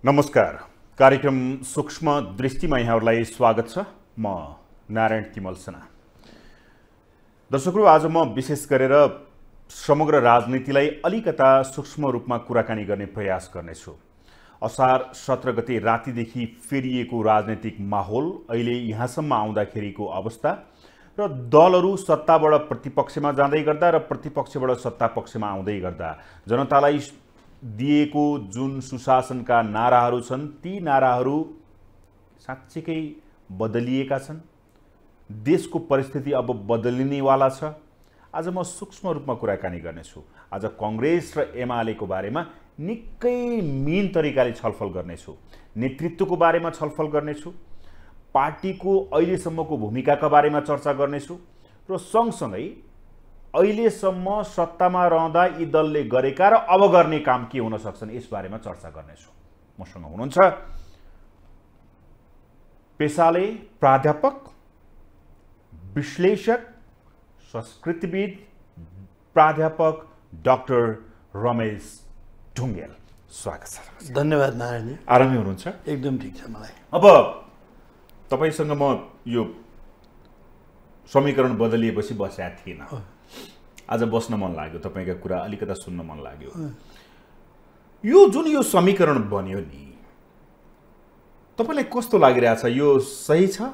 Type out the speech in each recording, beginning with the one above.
नमस्कार। कार्यक्रम सूक्ष्म दृष्टिमा यहाँहरूलाई स्वागत छ। म नारायण तिमल सेना। दर्शकहरू, आज म विशेष गरेर समग्र राजनीतिलाई अलिकता सूक्ष्म रूपमा कुराकानी गर्ने प्रयास गर्नेछु। असार 17 गते रातिदेखि फेरिएको राजनीतिक माहौल, अहिले यहाँसम्म आउँदाखेरिको अवस्था र दलहरू सत्ताबाट प्रतिपक्षमा जाँदै गर्दा र प्रतिपक्षबाट सत्तापक्षमा आउँदै गर्दा जनतालाई दिएको जुन सुशासनका नाराहरू छन्, ती नाराहरू साँच्चीकै बदलिएका छन्। देशको परिस्थिति अब बदलिनेवाला छ। आज म सूक्ष्म रूपमा कुराकानी गर्नेछु। आज कांग्रेस र एमालेको बारेमा निकै मीन तरिकाले छलफल गर्नेछु। नेतृत्वको बारेमा छलफल गर्नेछु। पार्टीको अहिलेसम्मको भूमिकाका बारेमा चर्चा गर्नेछु र सँगसँगै अहिलेसम्म सत्तामा रहँदा यी दलले गरेका र अब गर्ने काम के हुन सक्छन् यस बारेमा चर्चा गर्नेछु। मसँग हुनुहुन्छ पेशाले प्राध्यापक, विश्लेषक, संस्कृतिविद, प्राध्यापक डाक्टर रमेश ढुङ्गेल। स्वागत छ। धन्यवाद नारायणजी। आरामै हुनुहुन्छ? एकदम ठिक छ मलाई। अब तपाईसँग म यो समीकरण बदलिएपछि बसेका थिएन। आज बस्न मन लाग्यो, तपाईका कुरा अलिकता सुन्न मन लाग्यो। यो जुन यो समीकरण बन्यो नि, तपाईलाई कस्तो लागिरहेछ? यो सही छ?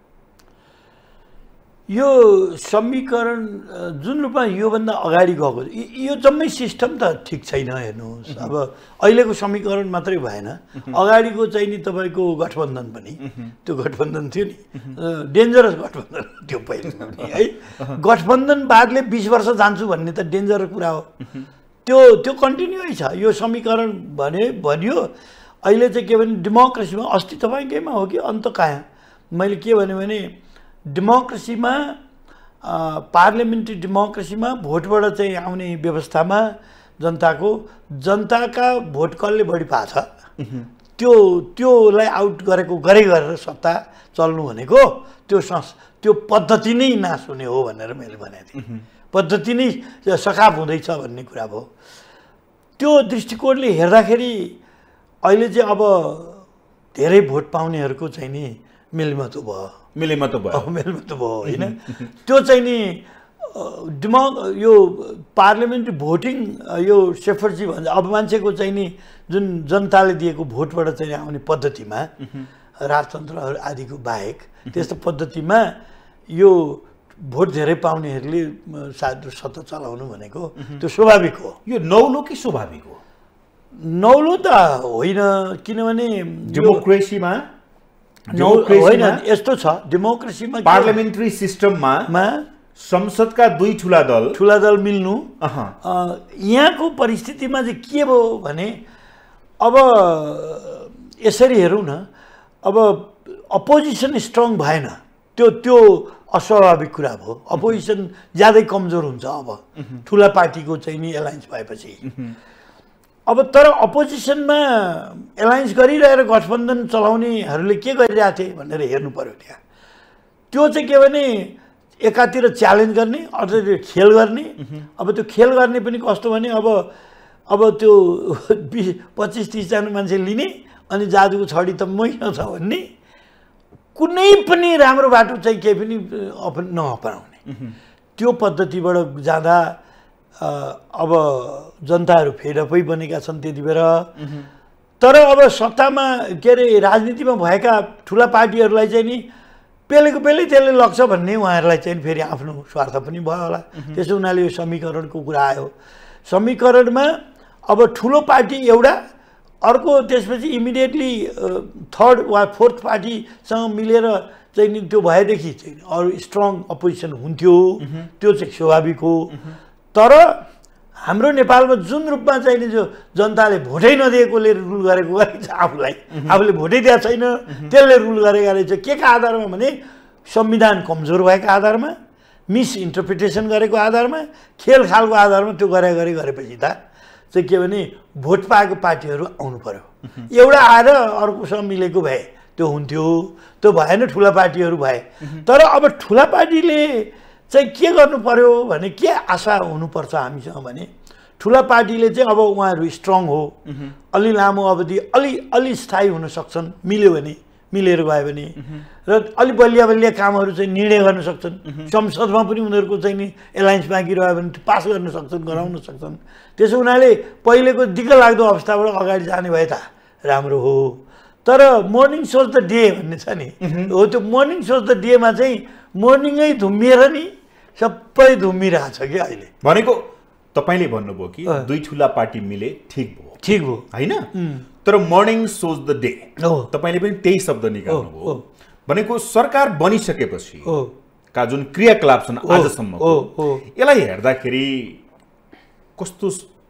यो समीकरण जुन रूपमा योभन्दा अगाडि गएको, यो जम्मै सिस्टम त ठिक छैन। हेर्नुहोस्, अब अहिलेको समीकरण मात्रै भएन, अगाडिको चाहिँ नि तपाईँको गठबन्धन पनि, त्यो गठबन्धन थियो नि, डेन्जरस गठबन्धन त्यो पहिले पनि है। गठबन्धनवादले 20 वर्ष जान्छु भन्ने त डेन्जर कुरा हो। त्यो कन्टिन्यू छ। यो समीकरण भनियो। अहिले चाहिँ के भने डेमोक्रेसीमा, अस्ति तपाईँकैमा हो कि अन्त कहाँ मैले के भने डेमोक्रेसीमा, पार्लियामेन्ट्री डेमोक्रेसीमा भोटबाट चाहिँ आउने व्यवस्थामा जनताका भोट कसले बढी पाछ त्योलाई आउट गरेर सत्ता चल्नु भनेको त्यो पद्धति नै नाश हुने हो भनेर मैले भनेको थिएँ। पद्धति नै सखाप हुँदैछ भन्ने कुरा भयो। त्यो दृष्टिकोणले हेर्दाखेरि अहिले चाहिँ अब धेरै भोट पाउनेहरूको चाहिँ नि मिलमतो भयो होइन। त्यो चाहिँ नि यो पार्लियामेन्ट्री भोटिङ, यो सेफर्जी भन्छ, अब मान्छेको चाहिँ नि जुन जनताले दिएको भोटबाट चाहिँ आउने पद्धतिमा, राजतन्त्रहरू आदिको बाहेक त्यस्तो पद्धतिमा यो भोट धेरै पाउनेहरूले सत्ता चलाउनु भनेको त्यो स्वाभाविक हो। यो नौलो कि स्वाभाविक हो? नौलो त होइन, किनभने डेमोक्रेसीमा होइन, यस्तो छ। डेमोक्रेसीमा, पार्लियामेन्ट्री सिस्टममा संसदका दुई ठुला दल मिल्नु। यहाँको परिस्थितिमा चाहिँ के भयो भने, अब यसरी हेरौँ न, अब अपोजिसन स्ट्रङ भएन, त्यो अस्वाभाविक कुरा भयो। अपोजिसन ज्यादै कमजोर हुन्छ अब ठुला पार्टीको चाहिँ नि एलायन्स भएपछि। अब तर अपोजिसनमा एलायन्स गरिरहेर गठबन्धन चलाउनेहरूले के गरिरहेको थिए भनेर हेर्नु पर्यो त्यहाँ। त्यो चाहिँ के भने एकातिर च्यालेन्ज गर्ने, अर्कोतिर खेल गर्ने। अब त्यो खेल गर्ने पनि कस्तो भने, अब त्यो 20-25-30 जना मान्छे लिने अनि जादुको छडी त मैसँग छ भन्ने, कुनै पनि राम्रो बाटो चाहिँ केही पनि नअपनाउने, त्यो पद्धतिबाट जाँदा अब जनताहरू फेडअपै बनेका छन् त्यति बेर। तर अब सत्तामा के अरे राजनीतिमा भएका ठुला पार्टीहरूलाई चाहिँ नि पेलेको पेलै त्यसले लग्छ भन्ने उहाँहरूलाई चाहिँ फेरि आफ्नो स्वार्थ पनि भयो होला। त्यसो हुनाले यो समीकरणको कुरा आयो। समीकरणमा अब ठुलो पार्टी एउटा, अर्को त्यसपछि इमिडिएटली थर्ड वा फोर्थ पार्टीसँग मिलेर चाहिँ नि त्यो भएदेखि चाहिँ अरू स्ट्रङ अपोजिसन हुन्थ्यो। त्यो चाहिँ स्वाभाविक हो। तर हाम्रो नेपालमा जुन रूपमा चाहिँ नि जो जनताले भोटै नदिएकोले रुल गरेको छ, आफूले भोटै दिएको छैन त्यसले रुल गरेका रहेछ। के का आधारमा भने संविधान कमजोर भएको आधारमा, मिसइन्टरप्रिटेसन गरेको आधारमा, खेलखालको आधारमा त्यो गरेपछि त चाहिँ के भने भोट पाएको पार्टीहरू आउनु पर्यो। एउटा आएर अर्कोसँग मिलेको भए त्यो हुन्थ्यो। त्यो भएन, ठुला पार्टीहरू भए। तर अब ठुला पार्टीले चाहिँ के गर्नु पर्यो भने, के आशा हुनुपर्छ हामीसँग भने, ठुला पार्टीले चाहिँ अब उहाँहरू स्ट्रङ हो, अलि लामो अवधि अलि स्थायी हुन सक्छन् मिल्यो भने, मिलेर गयो भने, र अलि बलिया बलिया कामहरू चाहिँ निर्णय गर्न सक्छन्। संसदमा पनि उनीहरूको चाहिँ नि एलायन्स बाँकी रह्यो भने पास गर्न सक्छन्, गराउन सक्छन्। त्यसो हुनाले पहिलेको दिक्कलाग्दो अवस्थाबाट अगाडि जाने भए त राम्रो हो। तर मर्निङ सोच द डे भन्ने छ नि, हो त्यो मर्निङ सोच द डेमा चाहिँ मर्निङै धुम्मिएर नि सबै धुम्मिरहेछ कि अहिले। भनेको तपाईँले भन्नुभयो कि दुई ठुला पार्टी मिले ठिक भयो होइन, तर मर्निङ सोच द डे तपाईँले पनि त्यही शब्द निकाल्नुभयो। भनेको सरकार बनिसकेपछि का जुन क्रियाकलाप छन् आजसम्मको, यसलाई हेर्दाखेरि कस्तो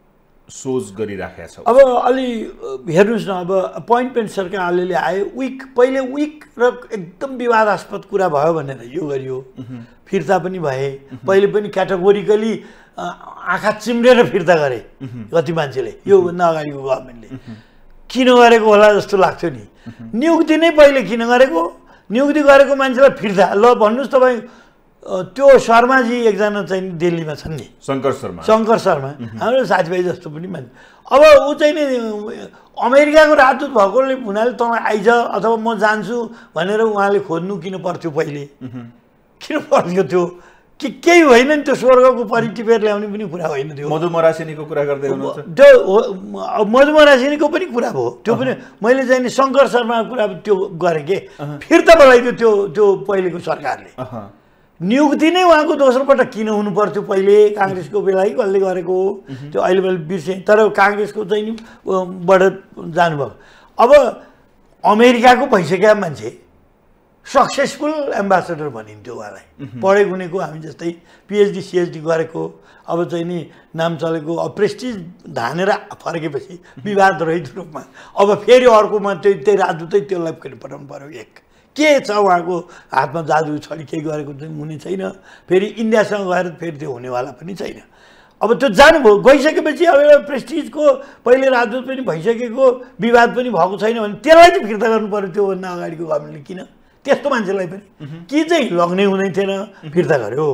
सोच गरिराखेको छ? अब अलि हेर्नुहोस् न, अब एपोइन्टमेन्ट सरकार अलिअलि आयो, पहिले विक र एकदम विवादास्पद कुरा भयो भनेर यो गरियो, फिर्ता पनि भए। पहिले पनि क्याटेगोरिकली आँखा चिम्रेर फिर्ता गरे कति मान्छेले, योभन्दा अगाडिको गभर्मेन्टले किन गरेको होला जस्तो लाग्छ नि। नियुक्ति नै पहिले किन गरेको, नियुक्ति गरेको मान्छेलाई फिर्ता। ल भन्नुहोस् तपाईँ, त्यो शर्माजी एकजना चाहिँ दिल्लीमा छन् नि, शङ्कर शर्मा हाम्रो साथीभाइ जस्तो पनि मान्छे। अब ऊ चाहिँ नि अमेरिकाको राजदूत भएकोले हुनाले तपाईँ आइज अथवा म जान्छु भनेर उहाँले खोज्नु किन पर्थ्यो? पहिले किन पर्थ्यो? त्यो केही होइन नि, त्यो स्वर्गको परि टिपेर ल्याउने पनि कुरा होइन। त्यो मधुमरासिनीको कुरा गर्दै हुनुहुन्छ, त्यो मधुमरासिनीको पनि कुरा भयो। त्यो पनि मैले चाहिँ नि शङ्कर शर्माको कुरा त्यो गरेँ कि फिर्ता बोलाइदियो त्यो पहिलेको सरकारले। नियुक्ति नै उहाँको दोस्रो पटक किन हुनु पर्थ्यो? पहिले काङ्ग्रेसको बेला कसले गरेको त्यो अहिले मैले बिर्सेँ, तर काङ्ग्रेसको चाहिँ नि बाट जानुभयो। अब अमेरिकाको भइसकेका मान्छे सक्सेसफुल एम्बेसडर भनिन्थ्यो उहाँलाई, पढेको हुनेको हामी जस्तै पिएचडी सिएचडी गरेको, अब चाहिँ नि नाम चलेको, अब प्रेस्टिज धानेर फर्केपछि विवाद रहित रूपमा अब फेरि अर्कोमा त्यही राजदूतै त्यसलाई फेरि पठाउनु पऱ्यो। एक के छ उहाँको हातमा जादु छडी केही गरेको चाहिँ हुने छैन, फेरि इन्डियासँग गएर फेरि त्यो हुनेवाला पनि छैन। अब त्यो जानुभयो, गइसकेपछि अब एउटा प्रेस्टिजको पहिले राजदूत पनि भइसकेको, विवाद पनि भएको छैन भने त्यसलाई चाहिँ फिर्ता गर्नु पऱ्यो। त्योभन्दा अगाडिको गभर्मेन्टले किन त्यस्तो मान्छेलाई पनि कि चाहिँ लग्ने हुँदै थिएन, फिर्ता गर्यो।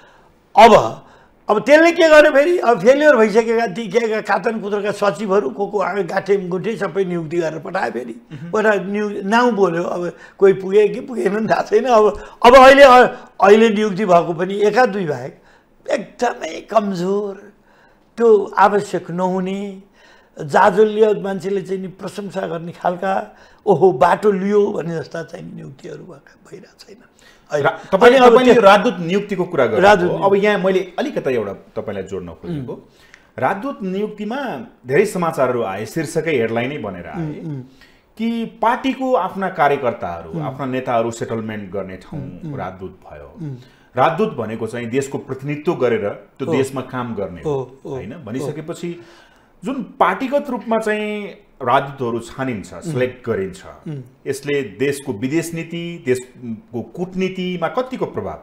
अब त्यसले के गर्यो फेरि? अब फेलियर भइसकेका ती के कातन कुत्रका सचिवहरू को गाठे गुठे सबै नियुक्ति गरेर पठायो। फेरि नाउँ बोल्यो, अब कोही पुगे कि पुगेन थाहा छैन। अब अहिले नियुक्ति भएको पनि एका दुई बाहेक एकदमै कमजोर, त्यो आवश्यक नहुने, जाजल्य मान्छेले चाहिँ नि प्रशंसा गर्ने खालका ओहो बाटो लियो भन्ने जस्ता चाहिँ नियुक्तिहरू भइरहेको छैन। तपाईँले राजदूत नियुक्तिको कुरा गर्नुभयो। अब यहाँ मैले अलिकता एउटा तपाईँलाई जोड्न खोजेको, राजदूत नियुक्तिमा धेरै समाचारहरू आए, शीर्षकै हेडलाइनै बनेर आए कि पार्टीको आफ्ना कार्यकर्ताहरू, आफ्ना नेताहरू सेटलमेन्ट गर्ने ठाउँ राजदूत भयो। राजदूत भनेको चाहिँ देशको प्रतिनिधित्व गरेर त्यो देशमा काम गर्ने हो होइन भनिसकेपछि जुन पार्टीगत रूपमा चाहिँ राजदूतहरू छानिन्छ, सिलेक्ट गरिन्छ, यसले देशको विदेश नीति, देशको कूटनीतिमा कतिको प्रभाव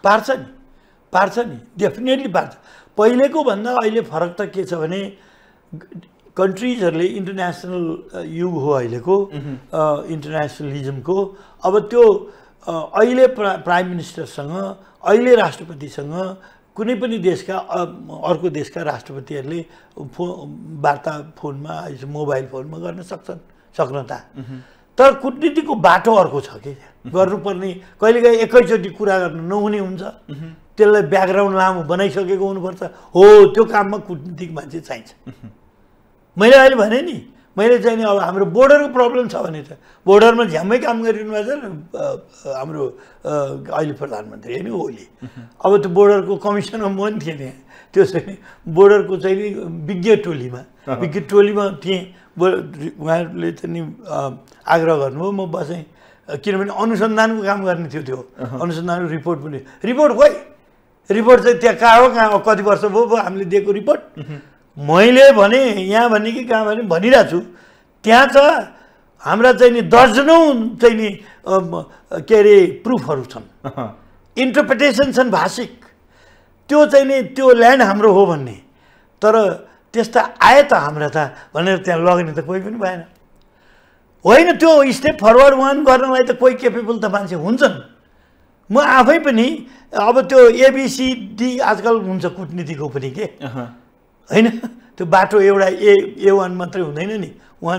पार्छ नि डेफिनेटली पार्छ। पहिलेको भन्दा अहिले फरक त के छ भने कन्ट्रिजहरूले इन्टरनेसनल युग हो अहिलेको, इन्टरनेसनलिजमको। अब त्यो अहिले प्राइम मिनिस्टरसँग, अहिले राष्ट्रपतिसँग कुनै पनि देशका अर्को देशका राष्ट्रपतिहरूले वार्ता फोनमा, मोबाइल फोनमा गर्न सक्न त, तर कूटनीतिको बाटो अर्को छ कि गर्नुपर्ने। कहिलेकाहीँ एकैचोटि कुरा गर्न नहुने हुन्छ, त्यसलाई ब्याकग्राउन्ड लामो बनाइसकेको हुनुपर्छ। हो त्यो काममा कूटनीतिक मान्छे चाहिन्छ। मैले अहिले भने नि, मैले चाहिँ नि अब हाम्रो बोर्डरको प्रब्लम छ भने त बोर्डरमा झ्याम्मै काम गरिरहनु भएको छ हाम्रो अहिले प्रधानमन्त्री होइन ओली। अब त्यो बोर्डरको कमिसनमा म नि थिएँ त्यहाँ, त्यो चाहिँ बोर्डरको चाहिँ नि विज्ञ टोलीमा थिएँ। उहाँहरूले चाहिँ नि आग्रह गर्नुभयो, म बसेँ, किनभने अनुसन्धानको काम गर्ने थियो। त्यो अनुसन्धानको रिपोर्ट पनि, रिपोर्ट चाहिँ त्यहाँ कहाँ हो कति वर्ष भयो हामीले दिएको रिपोर्ट। मैले भने यहाँ भने कि कहाँ भने भनिरहेको छु, त्यहाँ छ हाम्रा चाहिँ नि दर्जनौँ चाहिँ नि के अरे प्रुफहरू छन्, इन्टरप्रिटेसन छन् भाषिक, त्यो चाहिँ नि त्यो ल्यान्ड हाम्रो हो भन्ने। तर त्यस्ता आए त हाम्रा त भनेर त्यहाँ लग्ने त कोही पनि भएन। होइन, त्यो स्टेप फरवर्ड गर्नलाई त कोही केपेबल त मान्छे हुन्छन्। म आफै पनि अब त्यो एबिसिडी आजकल हुन्छ कूटनीतिको पनि के, होइन त्यो बाटो एउटा A1 मात्रै हुँदैन नि,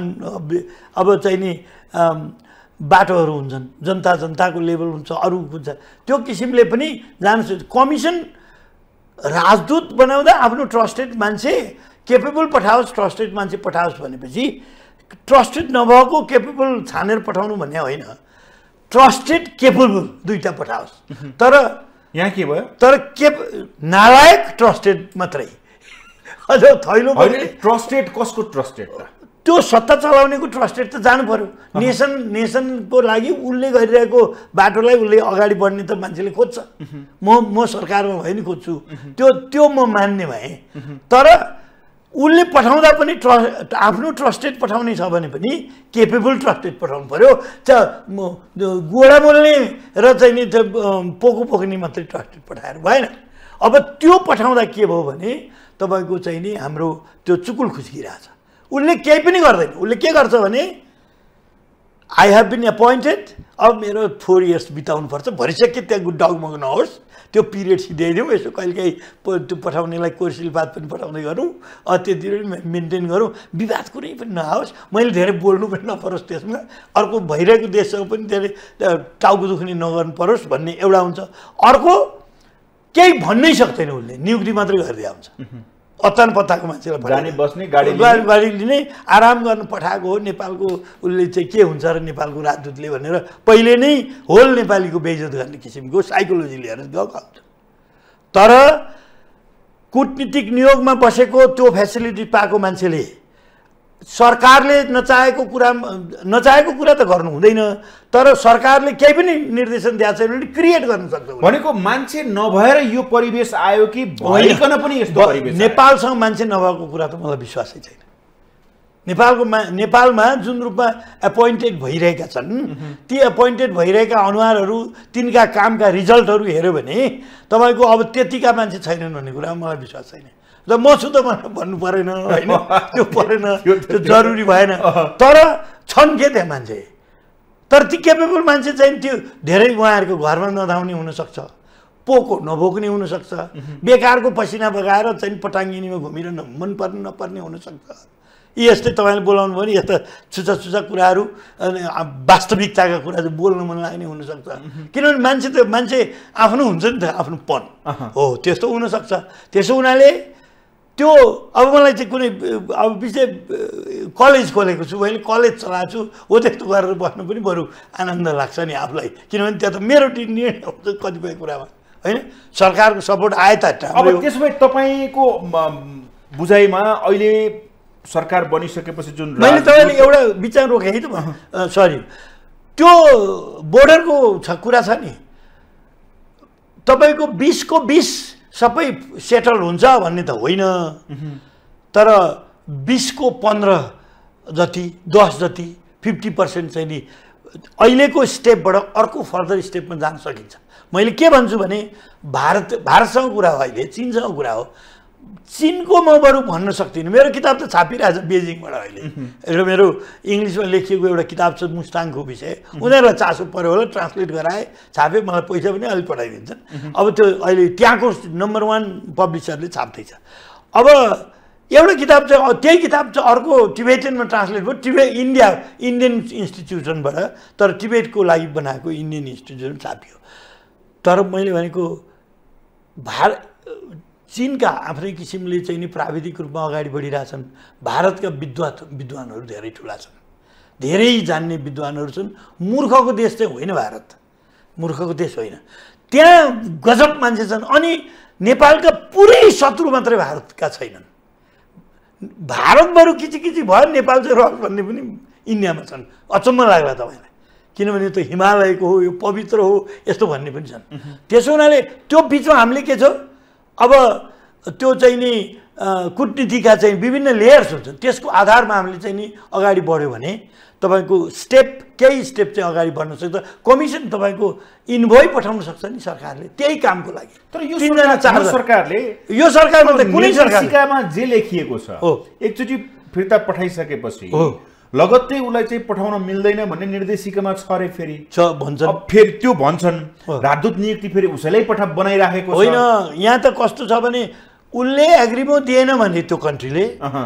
अब चाहिँ नि बाटोहरू हुन्छन्, जनताको लेभल हुन्छ, अरू हुन्छ, त्यो किसिमले पनि जान सक्छ। कमिसन राजदूत बनाउँदा आफ्नो ट्रस्टेड मान्छे केपेबल पठाओस्, ट्रस्टेड मान्छे पठाओस् भनेपछि ट्रस्टेड नभएको केपेबल छानेर पठाउनु भन्ने होइन, ट्रस्टेड केपेबल दुईटा पठाओस्। तर यहाँ के भयो, तर नालायक ट्रस्टेड मात्रै अझ थैलो ट्रस्टेड कसको ट्रस्टेड त? त्यो सत्ता चलाउनेको ट्रस्टेड त जानु पर्यो। नेसनको लागि उसले गरिरहेको बाटोलाई उसले अगाडि बढ्ने त मान्छेले खोज्छ। म सरकारमा भए नि खोज्छु, त्यो म मान्ने भएँ। तर उसले पठाउँदा पनि आफ्नो ट्रस्टेड पठाउने छ भने पनि केपेबल ट्रस्टेड पठाउनु पर्यो। गोडा बोल्ने र चाहिँ नि पोको पोख्ने मात्रै ट्रस्टेड पठाएर भएन। अब त्यो पठाउँदा के भयो भने तपाईँको चाहिँ नि हाम्रो त्यो चुकुल खुस्किरहेछ। उसले केही पनि गर्दैन। उसले के गर्छ भने आई हेभ बिन एपोइन्टेड, अब मेरो 4 इयर्स बिताउनुपर्छ, भरिसक्यो त्यहाँ डगमग नहोस्, त्यो पिरियड सिध्याइदिउँ, यसो कहिलेकाहीँ त्यो पठाउनेलाई कोर्सिलपात पनि पठाउँदै गरौँ, त्यति मेन्टेन गरौँ, विवाद कुनै पनि नआओस्, मैले धेरै बोल्नु पनि नपरोस् त्यसमा, अर्को भइरहेको देशसँग पनि धेरै टाउको दुख्ने नगर्नु परोस् भन्ने एउटा हुन्छ। अर्को केही भन्नै सक्दैन, उसले नियुक्ति मात्रै गरिदिया हुन्छ। अचान पत्ताको मान्छेलाई जाने बस्ने गाडी लिने आराम गर्न पठाएको हो। नेपालको उसले चाहिँ के हुन्छ र नेपालको राजदूतले भनेर पहिले नै होल नेपालीको बेइज्जत गर्ने किसिमको साइकोलोजी लिएर गएको हुन्छ। तर कूटनीतिक नियोगमा बसेको त्यो फेसिलिटी पाएको मान्छेले सरकारले नचाहेको कुरा त गर्नु हुँदैन, तर सरकारले केही पनि निर्देशन दिएको छैन भने क्रिएट गर्न सक्छ। भनेको मान्छे नभएर यो परिवेश आयो कि भइकन पनि यस्तो परिवेश? नेपालसँग मान्छे नभएको कुरा त मलाई विश्वासै छैन। नेपालमा जुन रूपमा एपोइन्टेड भइरहेका छन्, ती एपोइन्टेड भइरहेका अनुहारहरू, तिनका कामका रिजल्टहरू हेऱ्यो भने तपाईँको अब त्यतिका मान्छे छैनन् भन्ने कुरा मलाई विश्वास छैन। र म छु त भन्नु परेन, होइन त्यो परेन, त्यो जरुरी भएन। तर छन् के त्यहाँ मान्छे, तर ती केपेबल मान्छे चाहिँ त्यो धेरै उहाँहरूको घरमा नधाउने हुनसक्छ, पोको नभोग्ने हुनसक्छ, बेकारको पसिना बगाएर चाहिँ पटाङ्गिनीमा घुमिरहन मन पर्ने नपर्ने हुनसक्छ। यी यस्तै तपाईँले बोलाउनु भयो नि, यस्ता छुचा कुराहरू, अनि वास्तविकताका कुरा चाहिँ बोल्न मन लाग्ने हुनसक्छ। किनभने मान्छे आफ्नो हुन्छ नि त, आफ्नोपन हो, त्यस्तो हुनसक्छ। त्यसो हुनाले त्यो अब मलाई चाहिँ कुनै अब पछि कलेज खोलेको छु, मैले कलेज चलाएको छु, हो त्यस्तो गरेर बस्नु पनि बरु आनन्द लाग्छ नि आफूलाई, किनभने त्यहाँ त मेरो निर्णय हुन्छ कतिपय कुरामा, होइन सरकारको सपोर्ट आए त। अब त्यसो भए तपाईँको बुझाइमा अहिले सरकार बनिसकेपछि जुन मैले तपाईँले एउटा विचार रोकेँ है त, सरी, त्यो बोर्डरको कुरा छ नि, तपाईँको 20को 20 सबै सेटल हुन्छ भन्ने त होइन, तर 20को 15 जति, 10 जति, 50% चाहिँ नि अहिलेको स्टेपबाट अर्को फर्दर स्टेपमा जान सकिन्छ। मैले के भन्छु भने भारतसँग कुरा हो, अहिले चीनसँग कुरा हो। चीनको म बरु भन्न सक्दिनँ, मेरो किताब त छापिरहेछ बेजिङबाट अहिले, एउटा मेरो इङ्ग्लिसमा लेखिएको एउटा किताब छ मुस्ताङको विषय, उनीहरूलाई चासो पऱ्यो होला, ट्रान्सलेट गराए, छापे, मलाई पैसा पनि अलिक पठाइदिन्छन्। अब त्यो अहिले त्यहाँको नम्बर 1 पब्लिसरले छाप्दैछ। अब एउटा किताब चाहिँ त्यही किताब चाहिँ अर्को टिबेटनमा ट्रान्सलेट भयो, इन्डियन इन्स्टिट्युसनबाट, तर टिबेटको लागि बनाएको इन्डियन इन्स्टिट्युसन छापियो। तर मैले भनेको चीनका आफ्नै किसिमले चाहिँ नि प्राविधिक रूपमा अगाडि बढिरहेछन्। भारतका विद्वानहरू धेरै ठुला छन्, धेरै जान्ने विद्वानहरू छन्। मूर्खको देश चाहिँ होइन भारत, मूर्खको देश होइन, त्यहाँ गजब मान्छे छन्। अनि नेपालका पुरै शत्रु मात्रै भारतका छैनन्। भारत बरु किचिकिची भयो, नेपाल चाहिँ रक भन्ने पनि इन्डियामा छन्। अचम्म लाग्ला तपाईँलाई, किनभने त्यो हिमालयको हो, यो पवित्र हो, यस्तो भन्ने पनि छन्। त्यसो हुनाले त्यो बिचमा हामीले के छ, अब त्यो चाहिँ नि कूटनीतिका चाहिँ विभिन्न लेयर्स हुन्छ, त्यसको आधारमा हामीले चाहिँ नि अगाडि बढ्यो भने तपाईँको केही स्टेप चाहिँ अगाडि बढ्न सक्छ। कमिसन तपाईँको इन्भोइ पठाउन सक्छ नि सरकारले त्यही कामको लागि। तर यो सरकारले यो सरकारमा त कुनै सरकारमा जे लेखिएको छ एकचोटि फिर्ता पठाइसकेपछि लगत्तै उसलाई चाहिँ पठाउन मिल्दैन भन्ने निर्देशिकामा छ रे, फेरि भन्छन्, फेरि त्यो भन्छन् राजदूत नियुक्ति फेरि उसैलाई बनाइराखेको होइन। यहाँ त कस्तो छ भने उसले एग्रिमो दिएन भने त्यो कन्ट्रीले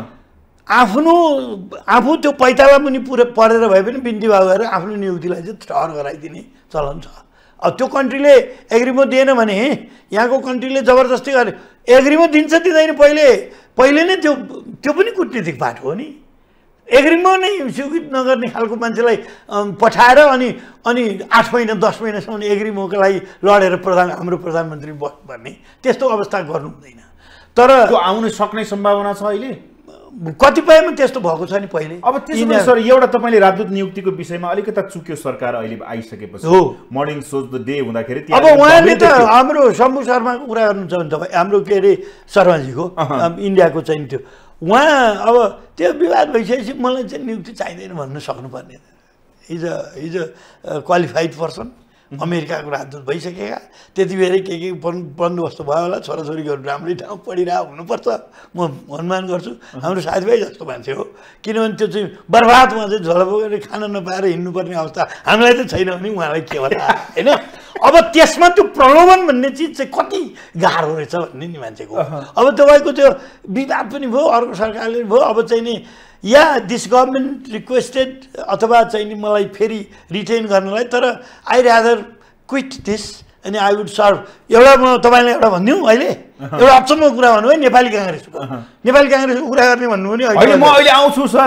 आफू त्यो पैताला पनि पुरै परेर भए पनि बिन्ती भाव गरेर आफ्नो नियुक्तिलाई चाहिँ ठहर गराइदिने चलन छ। अब त्यो कन्ट्रीले एग्रिमो दिएन भने यहाँको कन्ट्रीले जबरजस्ती गरे एग्रिमो दिन्छ दिँदैन पहिले नै त्यो पनि कूटनीतिक बाटो हो नि। एग्रिमो नै स्वीकृत नगर्ने खालको मान्छेलाई पठाएर अनि 8 महिना 10 महिनासम्म एग्रिमोको लागि लडेर हाम्रो प्रधानमन्त्री बस भन्ने त्यस्तो अवस्था गर्नु हुँदैन। तर त्यो आउन सक्ने सम्भावना छ अहिले कतिपयमा त्यस्तो भएको छ नि पहिले। अब त्यसो सर एउटा तपाईले राजदूत नियुक्तिको विषयमा अलिकता चुक्यो सरकार अहिले आइसकेपछि मर्निङ सोज द डे हुँदाखेरि अब उहाँले त हाम्रो शम्भु शर्माको कुरा गर्नुहुन्छ भने तपाईँ हाम्रो के अरे शर्माजीको इन्डियाको चाहिँ त्यो उहाँ अब त्यो विवाद भइसकेपछि मलाई चाहिँ नियुक्ति चाहिँदैन भन्न सक्नुपर्ने। इज अ क्वालिफाइड पर्सन अमेरिकाको राजदूत भइसकेका त्यति बेरै के बन्दोबस्त भयो होला छोराछोरीहरू राम्रै ठाउँ पढिरहेको हुनुपर्छ म अनुमान गर्छु। हाम्रो साथीभाइ जस्तो मान्छे हो किनभने त्यो चाहिँ बर्बाद उहाँ चाहिँ झलपोकेर खान नपाएर हिँड्नुपर्ने अवस्था हामीलाई त छैन भने उहाँलाई के होला होइन। अब त्यसमा त्यो प्रलोभन भन्ने चिज चाहिँ कति गाह्रो रहेछ भन्ने नि मान्छेको। अब तपाईँको त्यो विवाद पनि भयो अर्को सरकारले भयो अब चाहिँ नि या दिस गभर्मेन्ट रिक्वेस्टेड अथवा चाहिँ नि मलाई फेरि रिटेन गर्नलाई तर आई रादर क्विट दिस अनि आई वुड सर्भ। एउटा म तपाईँलाई एउटा भनिदिउँ अहिले एउटा अचम्मको कुरा भन्नु है नेपाली काङ्ग्रेसको कुरा गर्ने भन्नु भने म अहिले आउँछु सर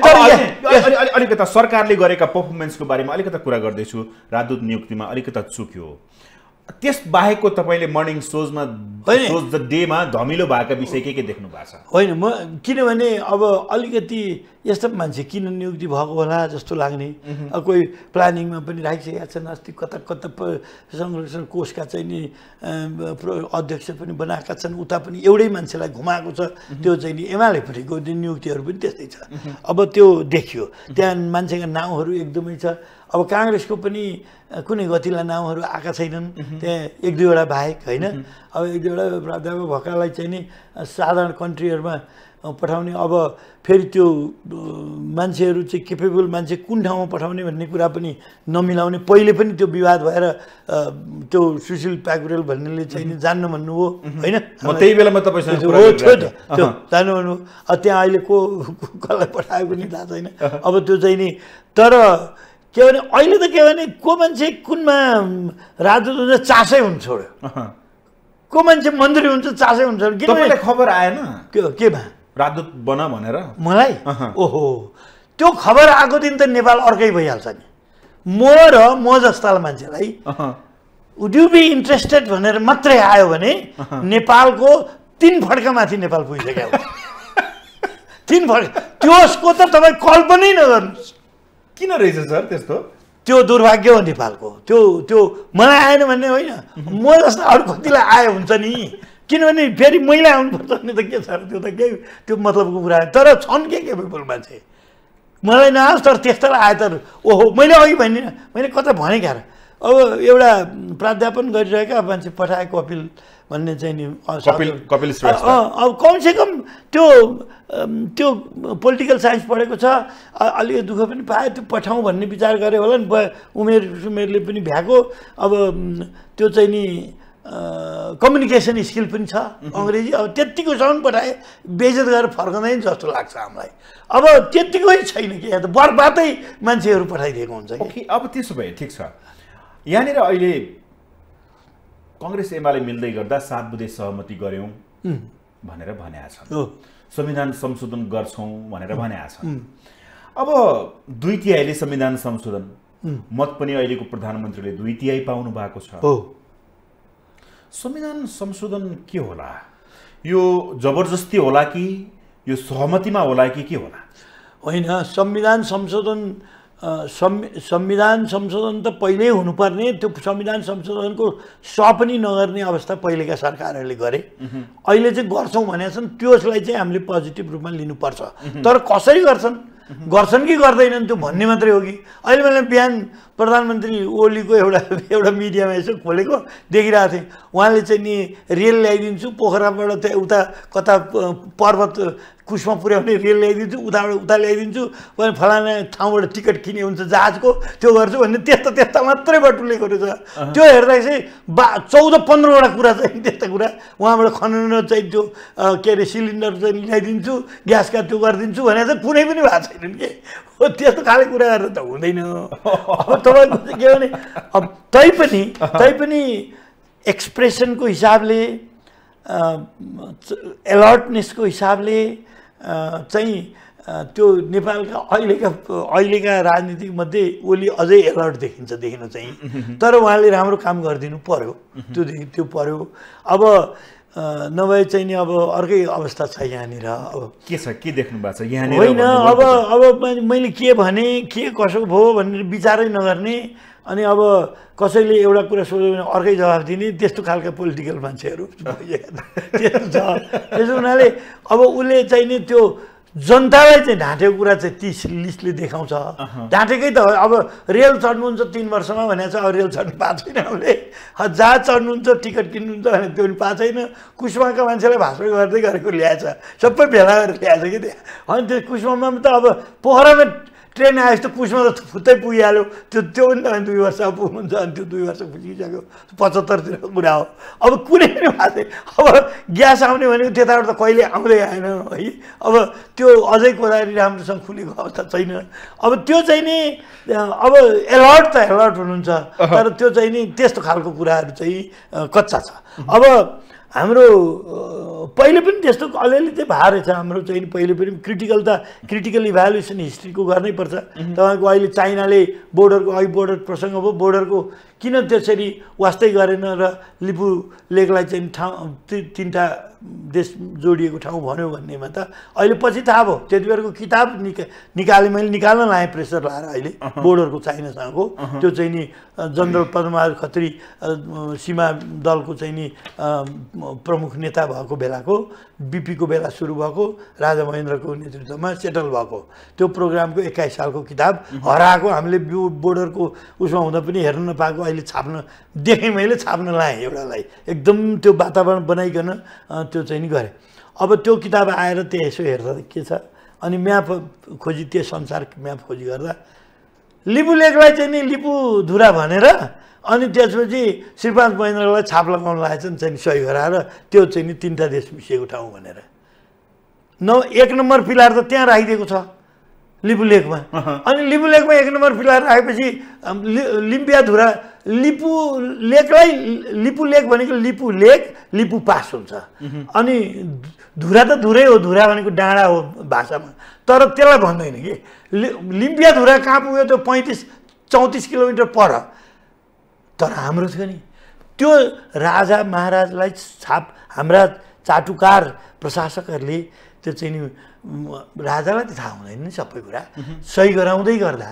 अलिकता सरकारले गरेका पर्फर्मेन्सको बारेमा अलिकता कुरा गर्दैछु। राजदूत नियुक्तिमा अलिकता चुक्यो त्यस बाहेकको तपाईँले मर्निङ सोजमा सोज द डेमा धमिलो भएका विषय के देख्नु भएको छ? होइन म किनभने अब अलिकति यस्तो मान्छे किन नियुक्ति भएको होला जस्तो लाग्ने कोही प्लानिङमा पनि राखिसकेका छन्। अस्ति कता संरक्षण कोषका चाहिँ नि अध्यक्ष पनि बनाएका छन् उता पनि एउटै मान्छेलाई घुमाएको छ त्यो चाहिँ नि एमालेपट्टिको नियुक्तिहरू पनि त्यस्तै छ। अब त्यो देखियो त्यहाँ मान्छेका नाउँहरू एकदमै छ। अब काङ्ग्रेसको पनि कुनै गतिला नाउँहरू आएका छैनन् त्यहाँ 1-2वटा बाहेक होइन। अब 1-2वटा प्राध्यापक भएकालाई चाहिँ नि साधारण कन्ट्रीहरूमा पठाउने अब फेरि त्यो मान्छेहरू चाहिँ केपेबल मान्छे कुन ठाउँमा पठाउने भन्ने कुरा पनि नमिलाउने। पहिले पनि त्यो विवाद भएर त्यो सुशील प्याकुरेल भन्नेले चाहिँ नि जान्न भन्नुभयो होइन त्यही बेलामा तपाईँसँग त्यो जान्न भन्नुभयो। त्यहाँ अहिले कसलाई पठायो पनि थाहा छैन। अब त्यो चाहिँ नि तर के भने अहिले त के भने को मान्छे कुनमा राजदूत हुन्छ चासै हुन्छ छोड्यो को मान्छे मन्त्री हुन्छ चासै हुन्छ। किन खबर आएन केमा राजदूत बना भनेर मलाई? ओहो त्यो खबर आएको दिन त नेपाल अर्कै भइहाल्छ नि। म जस्ता मान्छेलाई वुड यु बी इन्ट्रेस्टेड भनेर मात्रै आयो भने नेपालको 3 फड्का माथि नेपाल पुगिसक्यो। 3 फड्का त्यसको त तपाईँ कल्पनै नगर्नुहोस्। किन रहेछ सर त्यस्तो? त्यो दुर्भाग्य हो नेपालको। त्यो मलाई आएन भन्ने होइन म जस्तो अरू कतिलाई आयो हुन्छ नि किनभने फेरि मैले आउनुपर्छ भने त के छ त्यो त केही त्यो मतलबको कुरा तर छन् के केपेबल मान्छे मलाई नआओस् तर त्यस्तोलाई आयो तर ओहो मैले अघि भनिनँ मैले कता भने क्या अब एउटा प्राध्यापन गरिरहेका मान्छे पठाए कपिल भन्ने चाहिँ नि कपिल श्रेष्ठ अब कमसेकम त्यो पोलिटिकल साइन्स पढेको छ अलि दुःख पनि पायो त्यो पठाउँ भन्ने विचार गरे होला नि उमेरले पनि भ्याएको अब त्यो चाहिँ नि कम्युनिकेसन स्किल पनि छ अङ्ग्रेजी अब त्यत्तिकोसम्म पठाए बेइज्जत गरेर फर्कँदैन जस्तो लाग्छ हामीलाई। अब त्यत्तिकै छैन कि यहाँ त बर्बादै मान्छेहरू पठाइदिएको हुन्छ कि। अब त्यसो भए ठिक छ यहाँनिर अहिले कांग्रेस एमाले मिल्दै गर्दा 7 बुँदे सहमति गर्यौं भनेर भनेका छन्। संविधान संशोधन गर्छौं भनेर भनेका छन्। अब 2/3 संविधान संशोधन मत पनि अहिलेको प्रधानमन्त्रीले 2/3 पाउनु भएको छ। संविधान संशोधन के होला? यो जबरजस्ती होला कि यो सहमतिमा होला कि के होला? होइन संविधान संशोधन त पहिल्यै हुनुपर्ने त्यो संविधान संशोधनको पनि नगर्ने अवस्था पहिलेका सरकारहरूले गरे। अहिले चाहिँ गर्छौं भनेका छन् त्यसलाई चाहिँ हामीले पोजिटिभ रूपमा लिनुपर्छ। तर कसरी गर्छन् कि गर्दैनन् त्यो भन्ने मात्रै हो कि। अहिले मैले बिहान प्रधानमन्त्री ओलीको एउटा मिडियामा यसो खोलेको देखिरहेको थिएँ। उहाँले चाहिँ नि रेल ल्याइदिन्छु पोखराबाट उता कता पर्वत कुशमा पुर्याउने रेल ल्याइदिन्छु, उता ल्याइदिन्छु भने फलाना ठाउँबाट टिकट किने हुन्छ जहाजको, त्यो गर्छु भन्ने त्यस्ता मात्रै बटुलेको रहेछ। त्यो हेर्दा चाहिँ 14-15वटा कुरा चाहिँ त्यस्ता कुरा उहाँबाट खनन चाहिँ त्यो के अरे सिलिन्डर चाहिँ ल्याइदिन्छु, ग्यासका त्यो गरिदिन्छु भने चाहिँ कुनै पनि भएको छैन के हो। त्यस्तो खाले कुरा गरेर त हुँदैन। अब तपाईँको चाहिँ के भने अब तैपनि एक्सप्रेसनको हिसाबले एलर्टनेसको हिसाबले चाहिँ त्यो नेपालका अहिलेका राजनीतिक मध्ये ओली अझै एलर्ट देखिन चाहिँ। तर उहाँले राम्रो काम गरिदिनु पर्यो, त्यो पर्यो। अब नभए चाहिँ नि अब अर्कै अवस्था छ यहाँनिर। अब के छ, के देख्नु भएको छ यहाँनिर? होइन अब मैले के भने के कसो भयो भनेर विचारै नगर्ने, अनि अब कसैले एउटा कुरा सोध्यो भने अर्कै जवाफ दिने, त्यस्तो खालका पोलिटिकल मान्छेहरू त्यस्तो छ। त्यसो हुनाले अब उसले चाहिँ नि त्यो जनतालाई चाहिँ ढाँटेको कुरा चाहिँ 30 लिस्टले देखाउँछ। ढाँटेकै त अब रेल चढ्नुहुन्छ 3 वर्षमा भनेको छ, अब रेल चढ्नु पाएको छैन। उसले जहाज चढ्नुहुन्छ, टिकट किन्नुहुन्छ भने त्यो पनि पाएको छैन। कुशमाका मान्छेलाई भाषण गर्दै गरेको ल्याएछ, सबै भेला गरेर ल्याएछ कि त्यहाँ। अनि त्यो कुशमामा त अब पोखरामा ट्रेन आएछ त कुशमा त फुत्तै पुगिहाल्यो। त्यो पनि त 2 वर्ष पुग्नुहुन्छ, अनि त्यो 2 वर्ष पुगिसक्यो, 75तिरको कुरा हो। अब कुनै पनि भएको छैन। अब ग्यास आउने भनेको त्यताबाट त कहिले आउँदै आएन है। अब त्यो अझै कोदारी राम्रोसँग खुलेको अवस्था छैन। अब त्यो चाहिँ नि अब एलर्ट हुनुहुन्छ, तर त्यो चाहिँ नि त्यस्तो खालको कुराहरू चाहिँ कच्चा छ। अब हाम्रो पहिले पनि त्यस्तो अलिअलि चाहिँ भए रहेछ हाम्रो चाहिँ। पहिले पनि क्रिटिकल इभ्यालुएसन हिस्ट्रीको गर्नै पर्छ। तपाईँको अहिले चाइनाले बोर्डर प्रसङ्ग भयो, बोर्डरको किन त्यसरी वास्तै गरेन र लिपु लेकलाई चाहिँ तीनटा देश जोडिएको ठाउँ भन्यो भन्नेमा त अहिले पछि थाहा भयो। त्यति बेरको किताब निकालेँ, मैले निकाल्न लाएँ प्रेसर लाएर अहिले बोर्डरको चाइनासँगको। त्यो चाहिँ नि जनरल पद्मबहादुर खत्री सीमा दलको चाहिँ नि प्रमुख नेता भएको बेलाको, बीपीको बेला सुरु भएको, राजा महेन्द्रको नेतृत्वमा सेटल भएको त्यो प्रोग्रामको 21 सालको किताब हराएको। हामीले बोर्डरको उसमा हुँदा पनि हेर्न नपाएको, अहिले छाप्न देखेँ, मैले छाप्न लाएँ एउटालाई, एकदम त्यो वातावरण बनाइकन त्यो चाहिँ नि गरेँ। अब त्यो किताब आएर त्यो यसो हेर्दा के छ, अनि म्याप खोजी, त्यो संसार म्याप खोजी गर्दा लिपु लेकलाई चाहिँ नि लिपुधुरा भनेर, अनि त्यसपछि श्रीपाद महेन्द्रलाई छाप लगाउन लागेछ नि चाहिँ सही गराएर, त्यो चाहिँ नि 3टा देश मिसिएको ठाउँ भनेर। 1 नम्बर पिलार त त्यहाँ राखिदिएको छ लिपु लेकमा। अनि लिपु लेकमा 1 नम्बर पिलार राखेपछि लिम्पियाधुरा, लिपु लेक भनेको लिपु लेक, लिपु पास हुन्छ। अनि धुरा त धुरै हो, धुरा भनेको डाँडा हो भाषामा, तर त्यसलाई भन्दैन कि। लिम्पियाधुरा कहाँ पुग्यो? त्यो 35-34 किलोमिटर पर। तर हाम्रो थियो नि त्यो राजा महाराजलाई हाम्रा चाटुकार प्रशासकहरूले त्यो चाहिँ नि राजालाई त थाहा हुँदैन नि सबै कुरा, सही गराउँदै गर्दा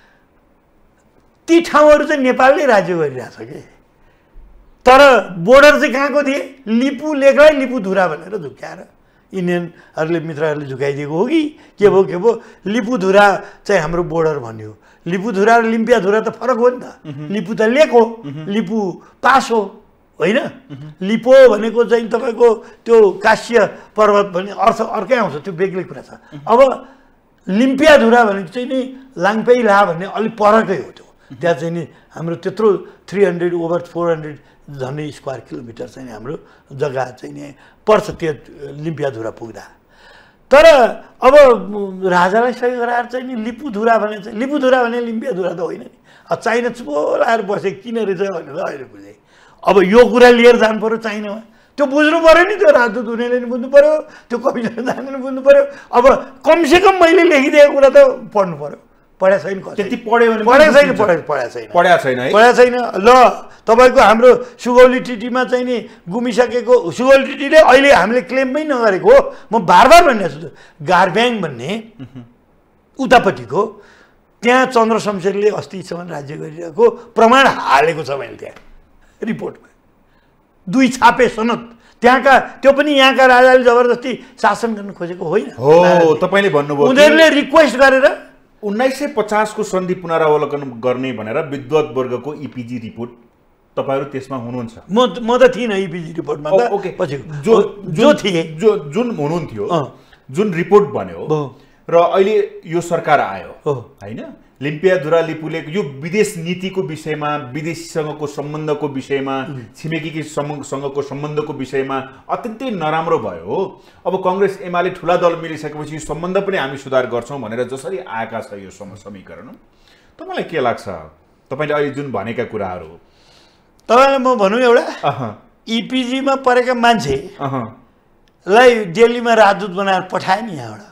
ती ठाउँहरू चाहिँ नेपालले राज्य गरिरहेछ कि। तर बोर्डर चाहिँ कहाँको थिए? लिपु लेकलाई लिपुधुरा भनेर झुक्क्याएर इन्डियनहरूले मित्रहरूले झुकाइदिएको हो कि के भयो? लिपुधुरा चाहिँ हाम्रो बोर्डर भन्यो। लिपुधुरा र लिम्पियाधुरा त फरक हो नि त। लिपु त लेक हो, लिपु पास हो, होइन? लिपो भनेको चाहिँ तपाईँको त्यो काश्य पर्वत भन्ने अर्थ अर्कै आउँछ, त्यो बेग्लै कुरा छ। अब लिम्पियाधुरा भनेको चाहिँ नि लाङपेइला भन्ने अलिक परकै हो। त्यो त्यहाँ चाहिँ नि हाम्रो त्यत्रो 300 over 400 झन्डै स्क्वायर किलोमिटर चाहिँ हाम्रो जग्गा चाहिँ नि पर्छ त्यो लिम्पियाधुरा पुग्दा। तर अब राजालाई सही गराएर चाहिँ नि लिपुधुरा भने चाहिँ लिपुधुरा भने लिम्पियाधुरा त होइन नि। चाइना चुपो लाएर बसे किन रहेछ भनेर अहिले बुझेँ। अब यो कुरा लिएर जानु पर्यो चाइनामा, त्यो बुझ्नु पर्यो नि। त्यो राजदूत हुनेले नि बुझ्नु पर्यो, त्यो कविताले जाने नि बुझ्नु पर्यो। अब कमसेकम मैले लेखिदिएको कुरा त पढ्नु पर्यो। पढाएको छैन, त्यति पढ्यो भने पढाएको छैन। ल तपाईँको हाम्रो सुगौली टिटीमा चाहिँ नि गुमिसकेको, सुगौली टिटीले अहिले हामीले क्लेममै नगरेको हो, म बार भन्ने छु। गार्ब्याङ भन्ने उतापट्टिको त्यहाँ चन्द्र शमशेरले अस्तिसम्म राज्य गरिरहेको प्रमाण हालेको छ मैले त्यहाँ रिपोर्टमा। 2 छापे सनद त्यहाँका, त्यो पनि यहाँका राजाले जबरजस्ती शासन गर्न खोजेको होइन हो। तपाईँले भन्नुभयो उनीहरूले रिक्वेस्ट गरेर 1950 को सन्धि पुनरावलोकन गर्ने भनेर विद्वत वर्गको इपिजी रिपोर्ट, तपाईहरु त्यसमा हुनुहुन्छ? म त थिइनँ इपिजी रिपोर्टमा त। पछि जो थिए, जुन हुनुहुन्थ्यो जुन रिपोर्ट बन्यो र अहिले यो सरकार आयो हैन, लिम्पियाधुरा लिपुले यो विदेश नीतिको विषयमा, विदेशीसँगको सम्बन्धको विषयमा, छिमेकीसँगको सम्बन्धको विषयमा अत्यन्तै नराम्रो भयो। अब कांग्रेस एमाले ठुला दल मिलिसकेपछि यो सम्बन्ध पनि हामी सुधार गर्छौं भनेर जसरी आएका छ यो समीकरण, तपाईलाई के लाग्छ? तपाईले अहिले जुन भनेका कुराहरू, तपाईलाई म भनौँ एउटा इपीजी मा परेका मान्छेलाई दिल्लीमा राजदूत बनाएर पठाए नि, यहाँबाट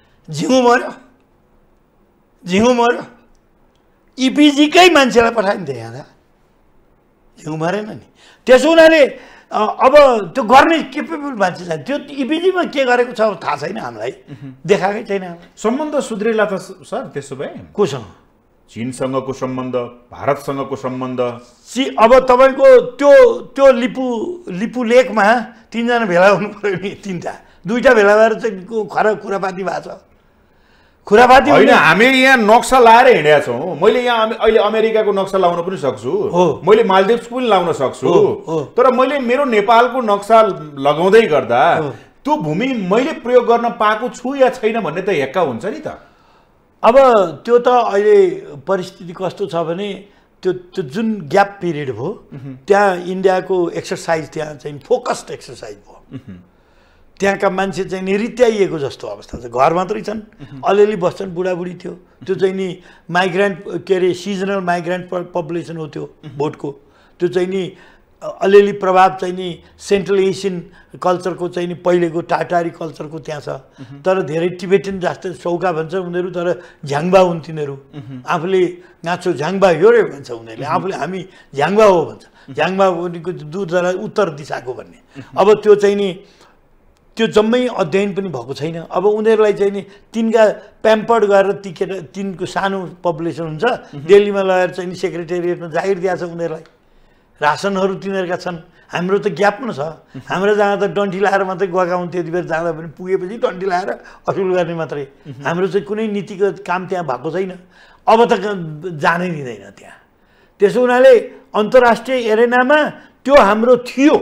झिङु मर्यो, इपीजी कै मान्छेलाई पठायो नि त यहाँ, झिङु मरेन नि। त्यसो हुनाले अब त्यो गर्ने केपेबल मान्छे छ, त्यो इपीजीमा के गरेको छ थाहा छैन हामीलाई, देखाएकै छैन। सम्बन्ध सुध्रेला त सर त्यसो भए? कोसँग? चीनसँगको सम्बन्ध, भारतसँगको सम्बन्ध। अब तपाईको त्यो लिपु लेकमा 3 जना भेला हुनु पर्यो नि, 2टा भेला भएर चाहिँ खुरापाती भएको छ। खुरापाती होइन, हामी यहाँ नक्सा लाएर हिँडेका छौँ। मैले यहाँ अहिले अमेरिकाको नक्सा लाउन पनि सक्छु, मैले मालदिभ्स पनि लाउन सक्छु, तर मैले मेरो नेपालको नक्सा लगाउँदै गर्दा त्यो भूमि मैले प्रयोग गर्न पाएको छु या छैन भन्ने त हेक्का हुन्छ नि त। अब त्यो त अहिले परिस्थिति कस्तो छ भने त्यो जुन ग्याप पिरियड भयो त्यहाँ इन्डियाको एक्सरसाइज, त्यहाँ चाहिँ फोकस्ड एक्सरसाइज भयो। त्यहाँका मान्छे चाहिँ निरित्याइएको जस्तो अवस्था छ, घर मात्रै छन्, अलिअलि बस्छन्, बुढाबुढी थियो। त्यो चाहिँ नि माइग्रेन्ट के अरे सिजनल माइग्रेन्ट पपुलेसन हो त्यो भोटको। त्यो चाहिँ नि अलिअलि प्रभाव चाहिँ नि सेन्ट्रल एसियन कल्चरको चाहिँ नि पहिलेको टाटारी कल्चरको त्यहाँ छ। तर धेरै टिबेटन जस्तै सौका भन्छ उनीहरू, तर झ्याङ्बा हुन् तिनीहरू। आफूले नाचो झ्याङ्बा हो रे भन्छ उनीहरूले, आफूले हामी झ्याङ्बा हो भन्छ। झ्याङ्बा भनेको दूर उत्तर दिशाको भन्ने। अब त्यो चाहिँ नि त्यो जम्मै अध्ययन पनि भएको छैन। अब उनीहरूलाई चाहिँ नि तिनका प्याम्पर्ड गरेर तिनको सानो पपुलेसन हुन्छ, दिल्लीमा लगेर चाहिँ नि सेक्रेटेरिएटमा जागिर दिएको छ उनीहरूलाई, रासनहरू तिनीहरूका छन्। हाम्रो त ग्याप न छ, हाम्रो जहाँ त डन्ठी लाएर मात्रै गएका हुन्, त्यति बेर जाँदा पनि पुगेपछि डन्ठी लाएर असुल गर्ने मात्रै। हाम्रो चाहिँ कुनै नीतिगत काम त्यहाँ भएको छैन, अब त जानै दिँदैन त्यहाँ। त्यसो हुनाले अन्तर्राष्ट्रिय एरेनामा त्यो हाम्रो थियो,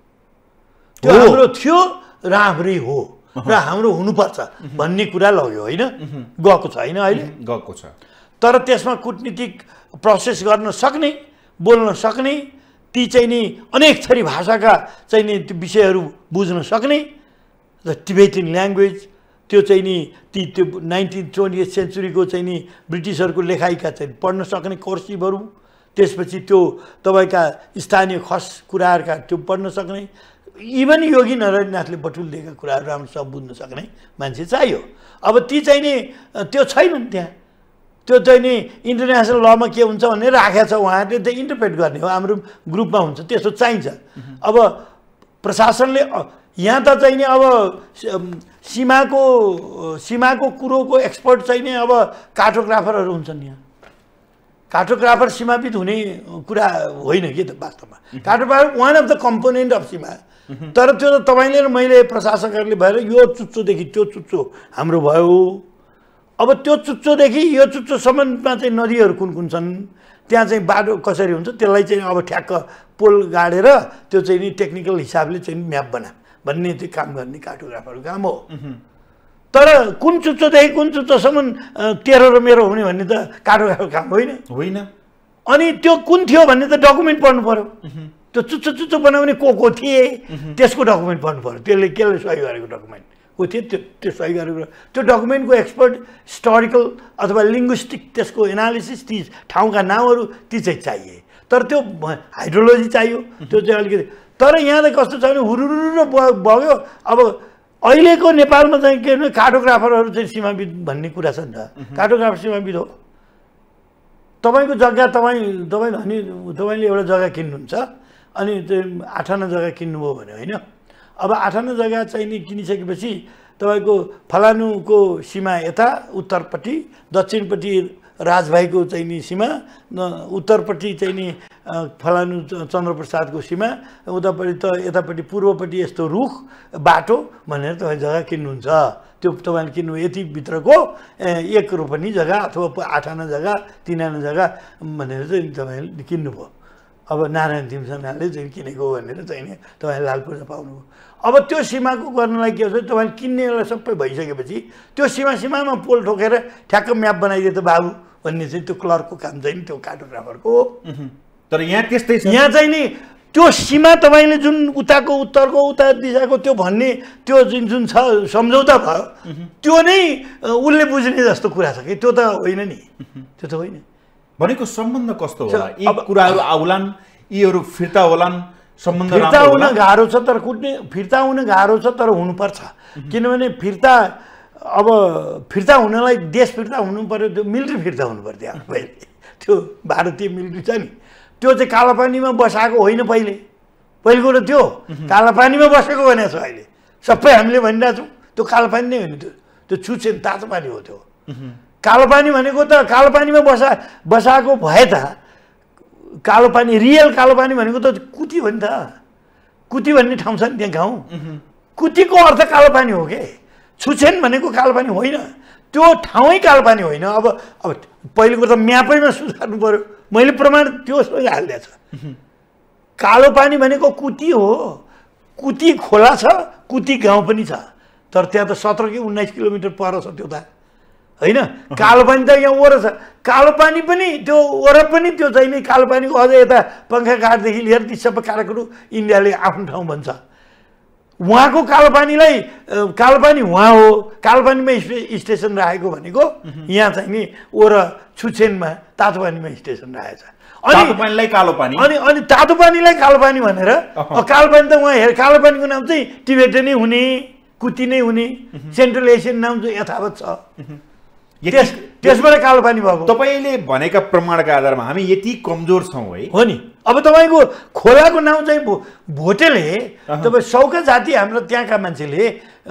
र हाम्रै हो र हाम्रो हुनुपर्छ भन्ने कुरा लग्यो होइन, गएको छ होइन, अहिले गएको छ। तर त्यसमा कुटनीतिक प्रोसेस गर्न सक्ने, बोल्न सक्ने, ती चाहिँ नि अनेक थरी भाषाका चाहिँ नि त्यो विषयहरू बुझ्न सक्ने, द टिबेटन ल्याङ्ग्वेज, त्यो चाहिँ नि त्यो 1920th सेन्चुरीको चाहिँ नि ब्रिटिसहरूको लेखाइका चाहिँ पढ्न सक्ने कोर्सिभहरू, त्यसपछि त्यो तपाईँका स्थानीय खस कुराहरूका त्यो पढ्न सक्ने, इभन योगी नारायणनाथले बटुलिदिएका कुराहरू राम्रोसँग बुझ्न सक्ने मान्छे चाहियो। अब ती चाहिँ नि त्यो छैनन् त्यहाँ। त्यो चाहिँ नि इन्टरनेसनल लमा के हुन्छ भन्ने राखेको छ उहाँहरूले, त्यो इन्टरप्रेट गर्ने हो, हाम्रो ग्रुपमा हुन्छ, त्यसो चाहिन्छ। अब प्रशासनले यहाँ त चाहिँ नि अब सीमाको कुरोको एक्सपर्ट चाहिँ नि अब कार्टोग्राफरहरू हुन्छन्। यहाँ कार्टोग्राफर सीमाविद हुने कुरा होइन कि त वास्तवमा। Cartographer one of the component of सीमा। तर त्यो त तपाईँले र मैले प्रशासकहरूले भएर यो चुच्चोदेखि त्यो चुच्चो हाम्रो भयो। अब त्यो चुच्चोदेखि यो चुच्चोसम्ममा चाहिँ नदीहरू कुन कुन छन्, त्यहाँ चाहिँ बाटो कसरी हुन्छ, त्यसलाई चाहिँ अब ठ्याक्क पोल गाडेर त्यो चाहिँ नि टेक्निकल हिसाबले चाहिँ म्याप भन्ने त्यो काम गर्ने कार्टोग्राफरको काम हो। तर कुन चुच्चोदेखि कुन चुच्चोसम्म तेरो र मेरो हुने भन्ने त कार्टोग्राफरको काम होइन। अनि त्यो कुन थियो भन्ने त डकुमेन्ट पढ्नु पर्यो। त्यो चुच्चो बनाउने को थिए त्यसको डकुमेन्ट पढ्नु पर्यो। त्यसले केले सही गरेको डकुमेन्ट को थिए, त्यो सही गरेको, त्यो डकुमेन्टको एक्सपर्ट, हिस्टोरिकल अथवा लिङ्ग्विस्टिक त्यसको एनालिसिस, ती ठाउँका नामहरू ती चाहिँ चाहिए। तर त्यो हाइड्रोलोजी चाहियो, त्यो चाहिँ अलिकति। तर यहाँ त कस्तो छ भने हुरुरु बग्यो। अब अहिलेको नेपालमा चाहिँ के भने कार्टोग्राफरहरू चाहिँ सीमाविद भन्ने कुरा छ नि त। कार्टोग्राफर सीमाविद हो। तपाईँको जग्गा तपाईँले एउटा जग्गा किन्नुहुन्छ, अनि त्यो 8 जग्गा किन्नुभयो भने होइन, अब 8 जग्गा चाहिँ नि किनिसकेपछि तपाईँको फलानुको सीमा यता उत्तरपट्टि, दक्षिणपट्टि राजभाइको चाहिँ नि सीमा, उत्तरपट्टि चाहिँ नि फलानु चन्द्रप्रसादको सीमा, उतापट्टि त यतापट्टि पूर्वपट्टि यस्तो रुख बाटो भनेर तपाईँ जग्गा किन्नुहुन्छ। त्यो तपाईँले किन्नु यति भित्रको 1 रोपनी जग्गा अथवा 8 जग्गा 3 जग्गा भनेर चाहिँ तपाईँले किन्नुभयो। अब नारायण तिमसनाले चाहिँ किनेको भनेर चाहिँ नि तपाईँले लाल पूर्जा पाउनुभयो। अब त्यो सीमाको गर्नलाई के हुन्छ, तपाईँले किन्नेलाई सबै भइसकेपछि त्यो सीमामा पोल ठोकेर ठ्याक्क म्याप बनाइदिए त बाबु भन्ने चाहिँ त्यो क्लर्कको काम चाहिँ नि त्यो कार्टोग्राफरको हो। तर यहाँ त्यस्तै छ, यहाँ चाहिँ नि त्यो सीमा तपाईँले जुन उताको उत्तरको उता दिशाको त्यो भन्ने त्यो जुन छ सम्झौता भयो त्यो नै उसले बुझ्ने जस्तो कुरा छ कि त्यो त होइन नि, त्यो त होइन। भनेको सम्बन्ध कस्तो होला, यी कुराहरू आउलान्, यीहरू फिर्ता होलान्, सम्बन्ध फिर्ता हुन गाह्रो छ तर फिर्ता हुन गाह्रो छ तर हुनुपर्छ। किनभने फिर्ता अब फिर्ता हुनलाई देश फिर्ता हुनु पर्यो, त्यो मिलिट्री फिर्ता हुनु पर्थ्यो त्यहाँ पहिले। त्यो भारतीय मिलिट्री छ नि त्यो चाहिँ कालापानीमा बसाएको होइन, पहिलो कुरो त्यो कालापानीमा बसेको भनेको छ। अहिले सबै हामीले भनिरहेछौँ त्यो कालापानी नै होइन, त्यो छुचेन तातो पानी हो। त्यो कालोपानी भनेको त कालोपानीमा बसाएको भए त कालोपानी रियल कालोपानी भनेको त कुती हो नि त। कुती भन्ने ठाउँ छ नि त्यहाँ गाउँ, कुतीको अर्थ कालोपानी हो के, छुचेन भनेको कालोपानी होइन, त्यो ठाउँै कालोपानी होइन। अब पहिलो कुरो त म्यापैमा सुधार्नु पर्यो, मैले प्रमाण त्योसँग हालिदिएको छ। कालोपानी भनेको कुती हो, कुती खोला छ, कुती गाउँ पनि छ, तर त्यहाँ त 17 कि 19 किलोमिटर पर छ त्यो त होइन। कालोपानी त यहाँ वरो छ, कालोपानी पनि त्यो वरो पनि त्यो चाहिँ नि कालोपानीको अझ यता पङ्खाघाटदेखि लिएर ती सबै काराकुरु इन्डियाले आफ्नो ठाउँ भन्छ। उहाँको कालोपानीलाई कालोपानी उहाँ हो, कालोपानीमा स्टेसन राखेको भनेको यहाँ चाहिँ नि वरो छुचेनमा तातो पानीमा स्टेसन राखेको छ। अनि कालोपानी अनि तातो पानीलाई कालोपानी भनेर कालोपानी त उहाँ हेर कालोपानीको नाम चाहिँ टिबेटन नै हुने, कुती नै हुने, सेन्ट्रल एसियन नाम चाहिँ यथावत छ, त्यसबाट कालोपानी भएको। तपाईँले भनेका प्रमाणका आधारमा हामी यति कमजोर छौँ है? हो नि। अब तपाईँको खोलाको नाउँ चाहिँ भोटेले तपाईँ सौका जाति हाम्रो त्यहाँका मान्छेले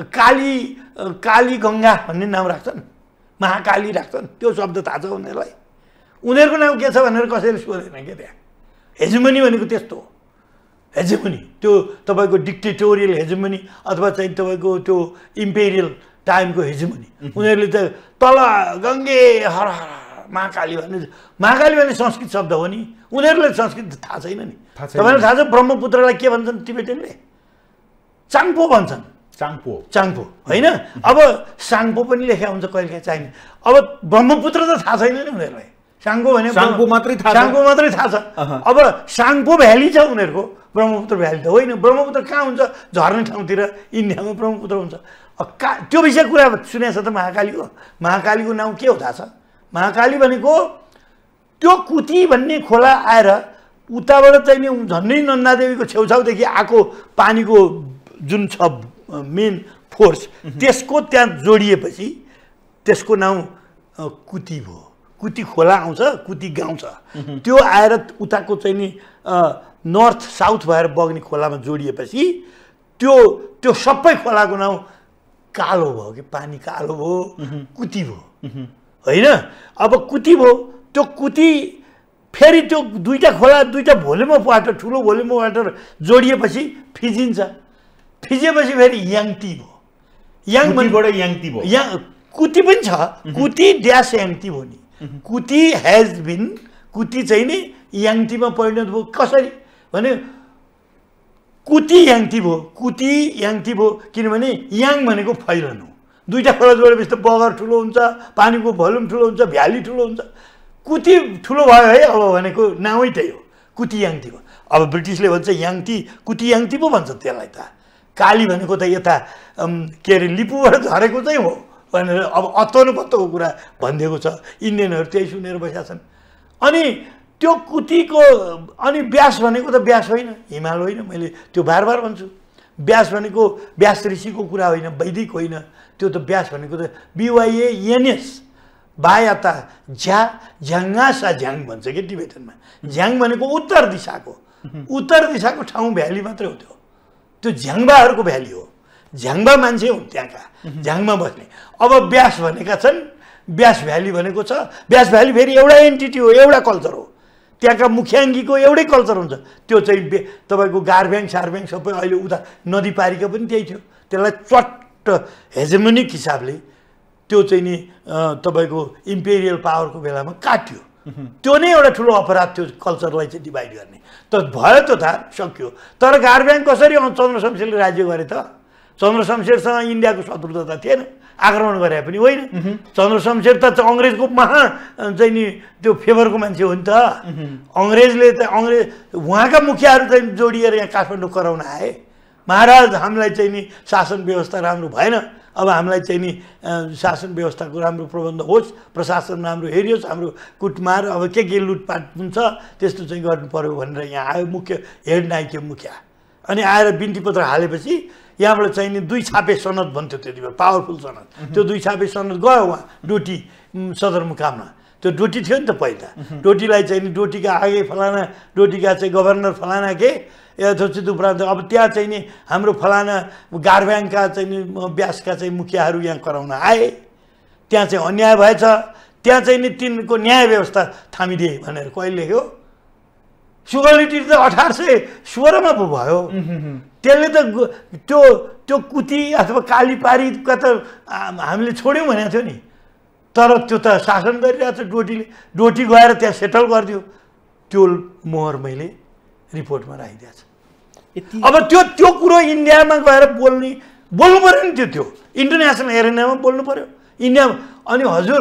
काली गङ्गा भन्ने नाम राख्छन्, महाकाली राख्छन्, त्यो शब्द थाहा छ उनीहरूलाई। उनीहरूको नाम के छ भनेर कसैले सोधेन क्या त्यहाँ। हेजेमनी भनेको त्यस्तो हो, हेजेमनी त्यो तपाईँको डिक्टेटोरियल हेजेमनी अथवा चाहिँ तपाईँको त्यो इम्पेरियल टाइमको हेजेमनी। उनीहरूले त तल गङ्गे हर हर महाकाली भन्ने संस्कृत शब्द हो नि, उनीहरूलाई संस्कृत थाहा छैन नि। तपाईँलाई थाहा छ ब्रह्मपुत्रलाई के भन्छन् टिबेटनले? चाङपो भन्छन्। चाङपो होइन। अब साङपो पनि लेखेको हुन्छ कहिलेकाहीँ चाहिने। अब ब्रह्मपुत्र त थाहा छैन नि उनीहरूलाई, साङपो भने साङपो मात्रै थाहा छ। अब साङपो भ्याली छ उनीहरूको, ब्रह्मपुत्र भ्याली त होइन। ब्रह्मपुत्र कहाँ हुन्छ? झर्ने ठाउँतिर इन्डियामा ब्रह्मपुत्र हुन्छ। त्यो विषय कुरा सुनेको छ त महाकालीको? महाकालीको नाउँ के हो थाहा छ? महाकाली भनेको त्यो कुती भन्ने खोला आएर उताबाट चाहिँ नि झन्डै नन्दादेवीको छेउछाउदेखि आएको पानीको जुन छ मेन फोर्स, त्यसको त्यहाँ जोडिएपछि त्यसको नाउँ कुती भयो। कुती खोला आउँछ, कुती गाउँ छ, त्यो आएर उताको चाहिँ नि नर्थ साउथ भएर बग्ने खोलामा जोडिएपछि त्यो सबै खोलाको नाउँ कालो भयो कि, पानी कालो भयो, कुती भयो होइन। अब कुती भयो, त्यो कुती फेरि त्यो दुईटा खोला दुईटा भोल्युम अफ वाटर ठुलो भोल्युम अफ वाटर जोडिएपछि फिजिन्छ, फिजिएपछि फेरि याङटी भयो। याङटी भयो, यहाँ कुती पनि छ, कुती ड्यास याङटी भयो नि। कुती हेज बिन, कुती चाहिँ नि याङटीमा परिणत भयो। कसरी भने कुती याङटी भयो, किनभने याङ भनेको फैलन हो। दुईटा खोला जोडेपछि त बगर ठुलो हुन्छ, पानीको भोल्युम ठुलो हुन्छ, भ्याली ठुलो हुन्छ। कुती ठुलो भयो है अब भनेको नामै त्यही हो, कुती याङटी भयो। अब ब्रिटिसले भन्छ याङटी, कुती याङटी पो भन्छ त्यसलाई त। काली भनेको त यता के अरे लिपुबाट झरेको चाहिँ हो भनेर अब अत्तो पत्तोको कुरा भनिदिएको छ। इन्डियनहरू त्यही सुनेर बसेका छन्। अनि त्यो कुतीको अनि व्यास भनेको त व्यास होइन, हिमाल होइन। मैले त्यो बार भन्छु, व्यास भनेको व्यास ऋषिको कुरा होइन, वैदिक होइन। त्यो त व्यास भनेको त BYANS बायाता झ्याङ्गा सा झ्याङ भन्छ कि टिबेटनमा। झ्याङ भनेको उत्तर दिशाको ठाउँ भ्याली मात्रै हो। त्यो झ्याङ्बाहरूको भ्याली हो, झ्याङ्बा मान्छे हुन् त्यहाँका, झ्याङमा बस्ने। अब व्यास भनेका छन्, व्यास भ्याली भनेको छ। व्यास भ्याली फेरि एउटा एन्टिटी हो, एउटा कल्चर हो। त्यहाँका मुख्याङ्गीको एउटै कल्चर हुन्छ। त्यो चाहिँ तपाईँको गार्भ्याङ सार्भ्याङ सबै अहिले उता नदी पारिका पनि त्यही थियो। त्यसलाई चट्ट हेजेमोनिक हिसाबले त्यो चाहिँ नि तपाईँको इम्पेरियल पावरको बेलामा काट्यो। त्यो नै एउटा ठुलो अपराध थियो कल्चरलाई चाहिँ डिभाइड गर्ने। त भयो त्यो थाहा सक्यो। तर गारब्याङ कसरी चन्द्र शमशेरले राज्य गरे त? चन्द्र शमशेरसँग इन्डियाको शत्रुता थिएन, आक्रमण गरे पनि होइन। चन्द्र शमशेर त अङ्ग्रेजको महा चाहिँ नि त्यो फेभरको मान्छे हो नि त। अङ्ग्रेजले त उहाँका मुखियाहरू चाहिँ जोडिएर यहाँ काठमाडौँ कराउन आए, महाराज हामीलाई चाहिँ नि शासन व्यवस्था राम्रो भएन, अब हामीलाई चाहिँ नि शासन व्यवस्थाको राम्रो प्रबन्ध होस्, प्रशासन राम्रो हेरियोस्, हाम्रो कुटमार अब के लुटपाट हुन्छ त्यस्तो चाहिँ गर्नु पर्यो भनेर यहाँ आयो मुख्य हेड नाइके मुखिया। अनि आएर बिन्ती पत्र हालेपछि यहाँबाट चाहिँ नि 2 छापे सनद भन्थ्यो त्यति बेला, पावरफुल सनद। त्यो 2 छापे सनद गयो उहाँ डोटी सदरमुकाममा। त्यो डोटी थियो नि त पहिला, डोटीलाई चाहिँ नि डोटीका आगे फलाना, डोटीका चाहिँ गभर्नर फलाना के यथोचित उपरान्त अब त्यहाँ चाहिँ नि हाम्रो फलाना गारब्याङका चाहिँ नि ब्यासका चाहिँ मुखियाहरू यहाँ कराउन आए, त्यहाँ चाहिँ अन्याय भएछ, त्यहाँ चाहिँ नि तिनको न्याय व्यवस्था थामिदिए भनेर कहिले लेख्यो? सुगलिटी त 1816 पो भयो। त्यसले त त्यो कुती अथवा कालीपारीका त हामीले छोड्यौँ भनेको थियो नि, तर त्यो त शासन गरिरहेको छ। डोटी गएर त्यहाँ सेटल गरिदियो। त्यो मोहर मैले रिपोर्टमा राखिदिएको छ। अब त्यो कुरो इन्डियामा गएर बोल्नु पऱ्यो नि, त्यो इन्टरनेसनल एरेनामा बोल्नु पऱ्यो इन्डियामा। अनि हजुर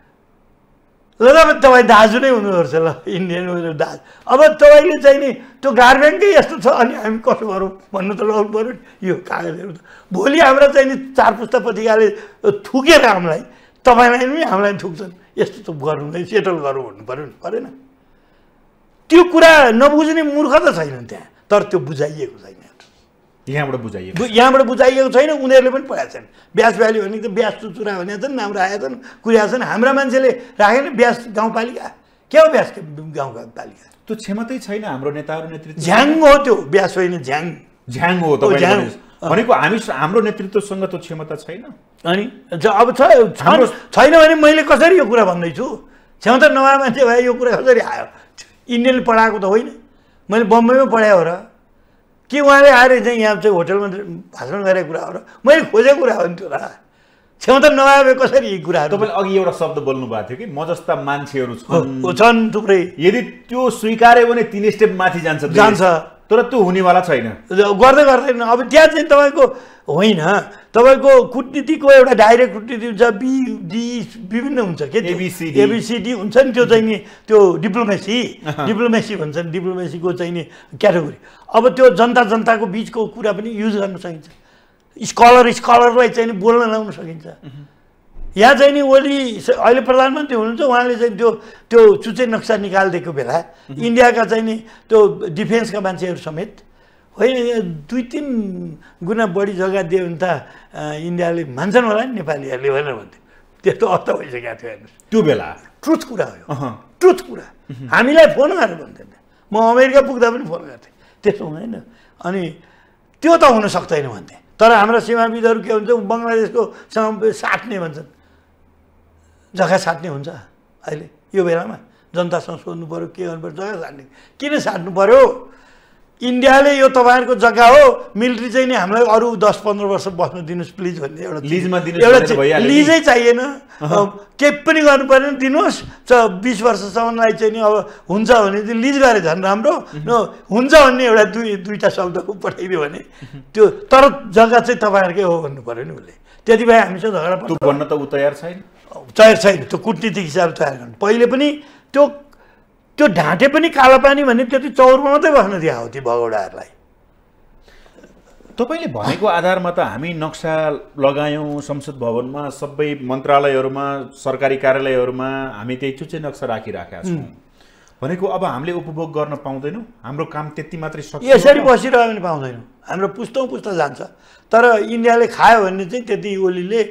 ल तपाईँ दाजु नै हुनुपर्छ ल, इन्डियन दाजु। अब तपाईँले चाहिँ नि त्यो गारब्याङकै यस्तो छ अनि हामी कसो गरौँ भन्नु त लगाउनु पऱ्यो नि यो कागजहरू। भोलि हाम्रा चाहिँ नि 4 पुस्ता पत्रिकाले थुकेर हामीलाई, तपाईँलाई पनि हामीलाई थुक्छन्, यस्तो त गरौँ नै, सेटल गरौँ भन्नु पऱ्यो नि, परेन? त्यो कुरा नबुझ्ने मूर्ख त छैन त्यहाँ, तर त्यो बुझाइएको छैन। यहाँबाट बुझाइएको छैन, उनीहरूले पनि पढाएको छैन। ब्यास भ्याली भने त ब्यास चुचुरा भने त नाम राखेका छन्, कुर्या छन्। हाम्रा मान्छेले राखेन ब्यास गाउँपालिका, के हो ब्यास गाउँपालिका? त्यो क्षमतै छैन हाम्रो नेताहरू नेतृत्व। झ्याङ हो त्यो, ब्यास होइन झ्याङ हो भनेको। हाम्रो नेतृत्वसँग त्यो क्षमता छैन। अनि अब छैन भने मैले कसरी यो कुरा भन्दैछु? क्षमता नभए मान्छे भए यो कुरा कसरी आयो? इन्डियनले पढाएको त होइन, मैले बम्बईमा पढाएँ हो र कि उहाँले आएर चाहिँ यहाँ चाहिँ होटलमा भाषण गरेको कुरा हो र? मैले खोजेको कुरा हो नि त्यो र। क्षमता नभए कसरी यी कुराहरू? तपाईँले अघि एउटा शब्द बोल्नु भएको थियो कि म जस्ता मान्छेहरू छन् थुप्रै, यदि त्यो स्वीकार्यो भने 3 स्टेप माथि जान्छ, तर त्यो हुनेवाला छैन, गर्दैन। अब त्यहाँ चाहिँ तपाईँको होइन, तपाईँको कूटनीतिको एउटा डाइरेक्ट कूटनीति हुन्छ, BD विभिन्न हुन्छ के ABCD हुन्छ नि, त्यो चाहिँ नि त्यो डिप्लोमेसी भन्छ नि, डिप्लोमेसीको चाहिँ नि क्याटेगोरी। अब त्यो जनताको बिचको कुरा पनि युज गर्न सकिन्छ, स्कलरलाई चाहिँ नि बोल्न लाउन सकिन्छ। यहाँ चाहिँ नि ओली अहिले प्रधानमन्त्री हुनुहुन्छ, उहाँले चाहिँ त्यो चुचे नक्सा निकालिदिएको बेला इन्डियाका चाहिँ नि त्यो डिफेन्सका मान्छेहरू समेत होइन 2-3 गुणा बढी जग्गा दियो भने त इन्डियाले मान्छन् होला नि नेपालीहरूले भनेर भन्थ्यो। त्यस्तो अवस्था भइसकेको थियो हेर्नुहोस्। त्यो बेला ट्रुथ कुरा हो, ट्रुथ कुरा। हामीलाई फोन गरेर भन्थेन, म अमेरिका पुग्दा पनि फोन गर्थेँ, त्यस्तो हुँदैन। अनि त्यो त हुन सक्दैन भन्थे। तर हाम्रा सीमाविदहरू के हुन्छ, बङ्गलादेशको साट्ने भन्छन्, जग्गा साट्ने हुन्छ। अहिले यो बेलामा जनतासँग सोध्नु पऱ्यो के गर्नु पर्यो, जग्गा साट्ने किन साट्नु पऱ्यो? इन्डियाले यो तपाईँहरूको जग्गा हो, मिलिट्री चाहिँ नि हामीलाई अरू 10-15 वर्ष बस्न दिनुहोस् प्लिज भन्ने एउटा लिजै चाहिएन, केही पनि गर्नु परेन, दिनुहोस् 20 वर्षसम्मलाई चाहिँ नि अब हुन्छ भने चाहिँ लिज गरे झन् राम्रो, हुन्छ भन्ने एउटा दुईवटा शब्द पठाइदियो भने त्यो, तर जग्गा चाहिँ तपाईँहरूकै हो भन्नु पऱ्यो नि उसले। त्यति भए हामीसँग झगडा पर्छ भन्न त ऊ तयार छैन। त्यो कूटनीतिक हिसाबले तयार गर्नु। पहिले पनि त्यो ढाँटे पनि कालापानी भन्ने त्यति चौरमा मात्रै बस्न दिए हो ती भगौडाहरूलाई। तपाईँले भनेको आधारमा त हामी नक्सा लगायौँ संसद भवनमा, सबै मन्त्रालयहरूमा, सरकारी कार्यालयहरूमा हामी त्यही चुच्चे नक्सा राखिराखेका छौँ भनेको। अब हामीले उपभोग गर्न पाउँदैनौँ, हाम्रो काम त्यति मात्रै सक्छ। यसरी बसिरह्यो भने पाउँदैनौँ, हाम्रो पुस्तौँ पुस्ता जान्छ। तर इन्डियाले खायो भने चाहिँ त्यति ओलीले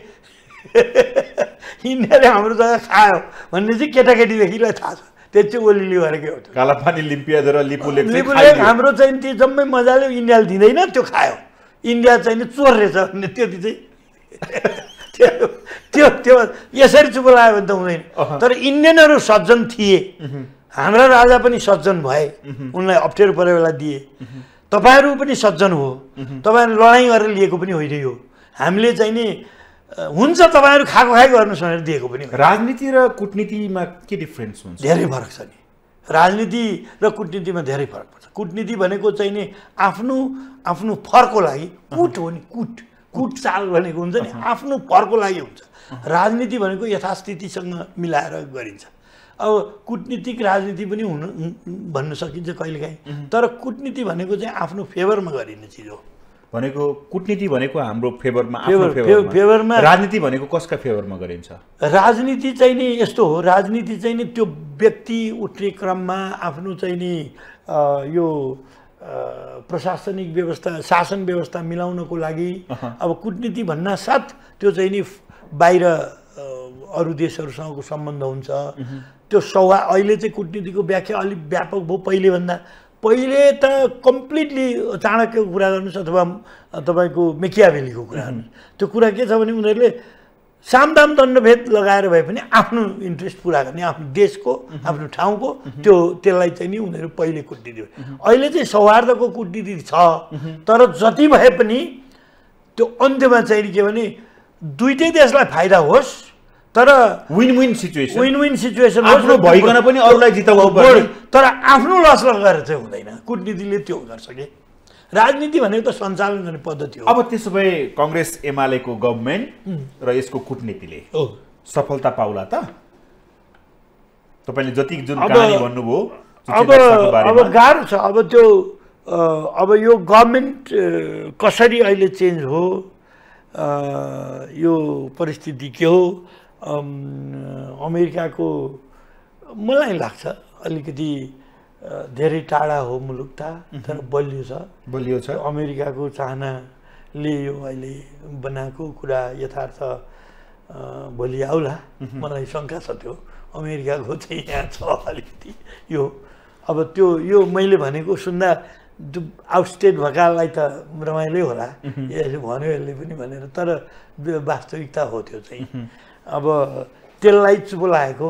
इन्डियाले हाम्रो जग्गा खायो भन्ने चाहिँ केटाकेटीदेखिलाई थाहा छ, त्यो चाहिँ ओलीले गरेकै हो। कालापानी लिम्पिया र लिपुलेक हाम्रो चाहिँ त्यो जम्मै मजाले इन्डियाले दिँदैन, त्यो खायो। इन्डिया चाहिँ नि चोर रहेछ भन्ने त्यति चाहिँ त्यो यसरी चुप लाग्यो भने त हुँदैन। तर इन्डियनहरू सज्जन थिए, हाम्रा राजा पनि सज्जन भए, उनलाई अप्ठ्यारो परेको बेला दिए। तपाईँहरू पनि सज्जन हो, तपाईँहरू लडाइँ गरेर लिएको पनि होइन यो। हामीले चाहिँ नि हुन्छ तपाईँहरू खाएको खाइ गर्नुहोस् भनेर दिएको पनि होइन। राजनीति र कूटनीतिमा के डिफरेन्स हुन्छ? धेरै फरक छ नि। राजनीति र कूटनीतिमा धेरै फरक पर्छ। कूटनीति भनेको चाहिँ नि आफ्नो आफ्नो फरको लागि कुट हो नि, कुट चाल भनेको हुन्छ नि, आफ्नो फरको लागि हुन्छ। राजनीति भनेको यथास्थितिसँग मिलाएर गरिन्छ। अब कूटनीतिक राजनीति पनि भन्न सकिन्छ कहिलेकाहीँ, तर कूटनीति भनेको चाहिँ आफ्नो फेभरमा गरिने चिज हो। भनेको कूटनीति भनेको हाम्रो फेभरमा, फेभरमा। राजनीति भनेको कसका फेभरमा गरिन्छ? राजनीति चाहिँ नि यस्तो हो, राजनीति चाहिँ नि त्यो व्यक्ति उठ्ने क्रममा आफ्नो चाहिँ नि यो प्रशासनिक व्यवस्था, शासन व्यवस्था मिलाउनको लागि। अब कूटनीति भन्नासाथ त्यो चाहिँ नि बाहिर अरू देशहरूसँगको सम्बन्ध हुन्छ। त्यो अहिले चाहिँ कूटनीतिको व्याख्या अलिक व्यापक भयो। पहिले त कम्प्लिटली चाणक्यको कुरा गर्नुहोस् अथवा तपाईँको मेकियाभेलीको कुरा गर्नुहोस्। त्यो कुरा के छ भने उनीहरूले सामदाम दण्डभेद लगाएर भए पनि आफ्नो इन्ट्रेस्ट पुरा गर्ने, आफ्नो देशको आफ्नो ठाउँको त्यसलाई चाहिँ नि उनीहरू पहिले कूटनीति। अहिले चाहिँ सौहार्दको कूटनीति छ, तर जति भए पनि त्यो अन्त्यमा चाहिँ के भने दुईटै देशलाई फाइदा होस्, तर विन विन सिचुएसन आफ्नो भइकन पनि अरूलाई जिताउनु पर्ने, तर आफ्नो लस लगाएर चाहिँ हुँदैन। कूटनीतिले त्यो गर्छ कि राजनीति भनेको त सञ्चालन गर्ने पद्धति हो। अब त्यसो भए कांग्रेस एमालेको गभर्नमेन्ट र यसको कूटनीतिले सफलता पाउला त? तपाईले जति जुन कहानी भन्नुभयो अब गाह्रो छ। अब यो गभर्नमेन्ट कसरी अहिले चेन्ज हो, यो परिस्थिति के हो? अमेरिकाको मलाई लाग्छ अलिकति धेरै टाढा हो मुलुकता, तर बलियो छ। अमेरिकाको चाहनाले यो अहिले बनाएको कुरा यथार्थ भोलि आउला, मलाई शङ्का छ। त्यो अमेरिकाको चाहिँ यहाँ छ अलिकति यो। अब त्यो यो मैले भनेको सुन्दा आउटस्टेट भएकालाई त रमाइलै होला, यसले भन्यो यसले पनि भनेर, तर वास्तविकता हो त्यो चाहिँ। अब त्यसलाई चुप्लाएको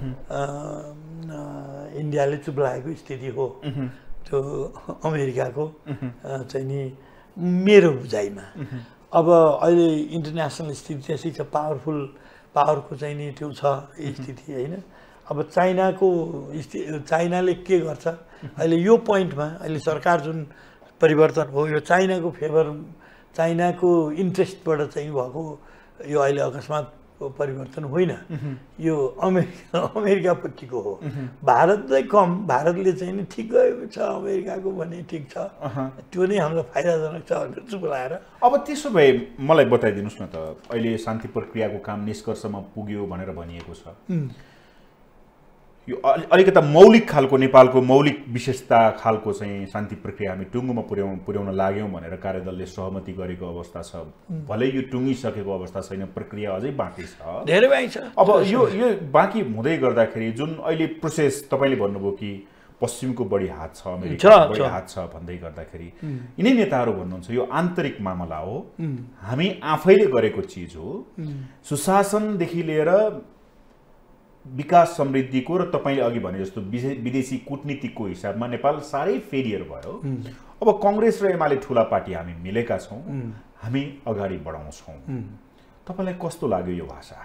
इन्डियाले चुप्लाएको स्थिति हो त्यो अमेरिकाको चाहिँ नि मेरो बुझाइमा। अब अहिले इन्टरनेसनल स्थिति त्यसै छ, पावरको चाहिँ नि त्यो छ स्थिति होइन। अब चाइनाले के गर्छ अहिले यो पोइन्टमा, अहिले सरकार जुन परिवर्तन हो यो चाइनाको चाइनाको इन्ट्रेस्टबाट चाहिँ भएको यो अहिले अकस्मात परिवर्तन होइन, यो अमेरिकापट्टिको हो। भारतलाई कम, भारतले चाहिँ नि ठिक गएको छ, अमेरिकाको भने ठिक छ, त्यो नै हामीलाई फाइदाजनक छ भनेर चुप लाएर। अब त्यसो भए मलाई बताइदिनुहोस् न त, अहिले शान्ति प्रक्रियाको काम निष्कर्षमा पुग्यो भनेर भनिएको छ, यो अलिकता मौलिक खालको नेपालको मौलिक विशेषता खालको चाहिँ शान्ति प्रक्रिया हामी टुङ्गोमा पुर्याउन लाग्यौँ भनेर कार्यदलले सहमति गरेको अवस्था छ। भलै यो टुङ्गिसकेको अवस्था छैन, प्रक्रिया अझै बाँकी छ, धेरै बाँकी छ। अब यो बाँकी हुँदै गर्दाखेरि जुन अहिले प्रोसेस तपाईँले भन्नुभयो कि पश्चिमको बढी हात छ, अमेरिकाको बढी हात छ भन्दै गर्दाखेरि यिनै नेताहरू भन्नुहुन्छ यो आन्तरिक मामला हो, हामी आफैले गरेको चिज हो। सुशासनदेखि लिएर विकास समृद्धिको र तपाईँले अघि भने जस्तो विदेशी कूटनीतिको हिसाबमा नेपाल साह्रै फेलियर भयो। अब कांग्रेस र एमाले ठुला पार्टी हामी मिलेका छौँ, हामी अगाडि बढाउँछौँ। तपाईँलाई कस्तो लाग्यो यो भाषा?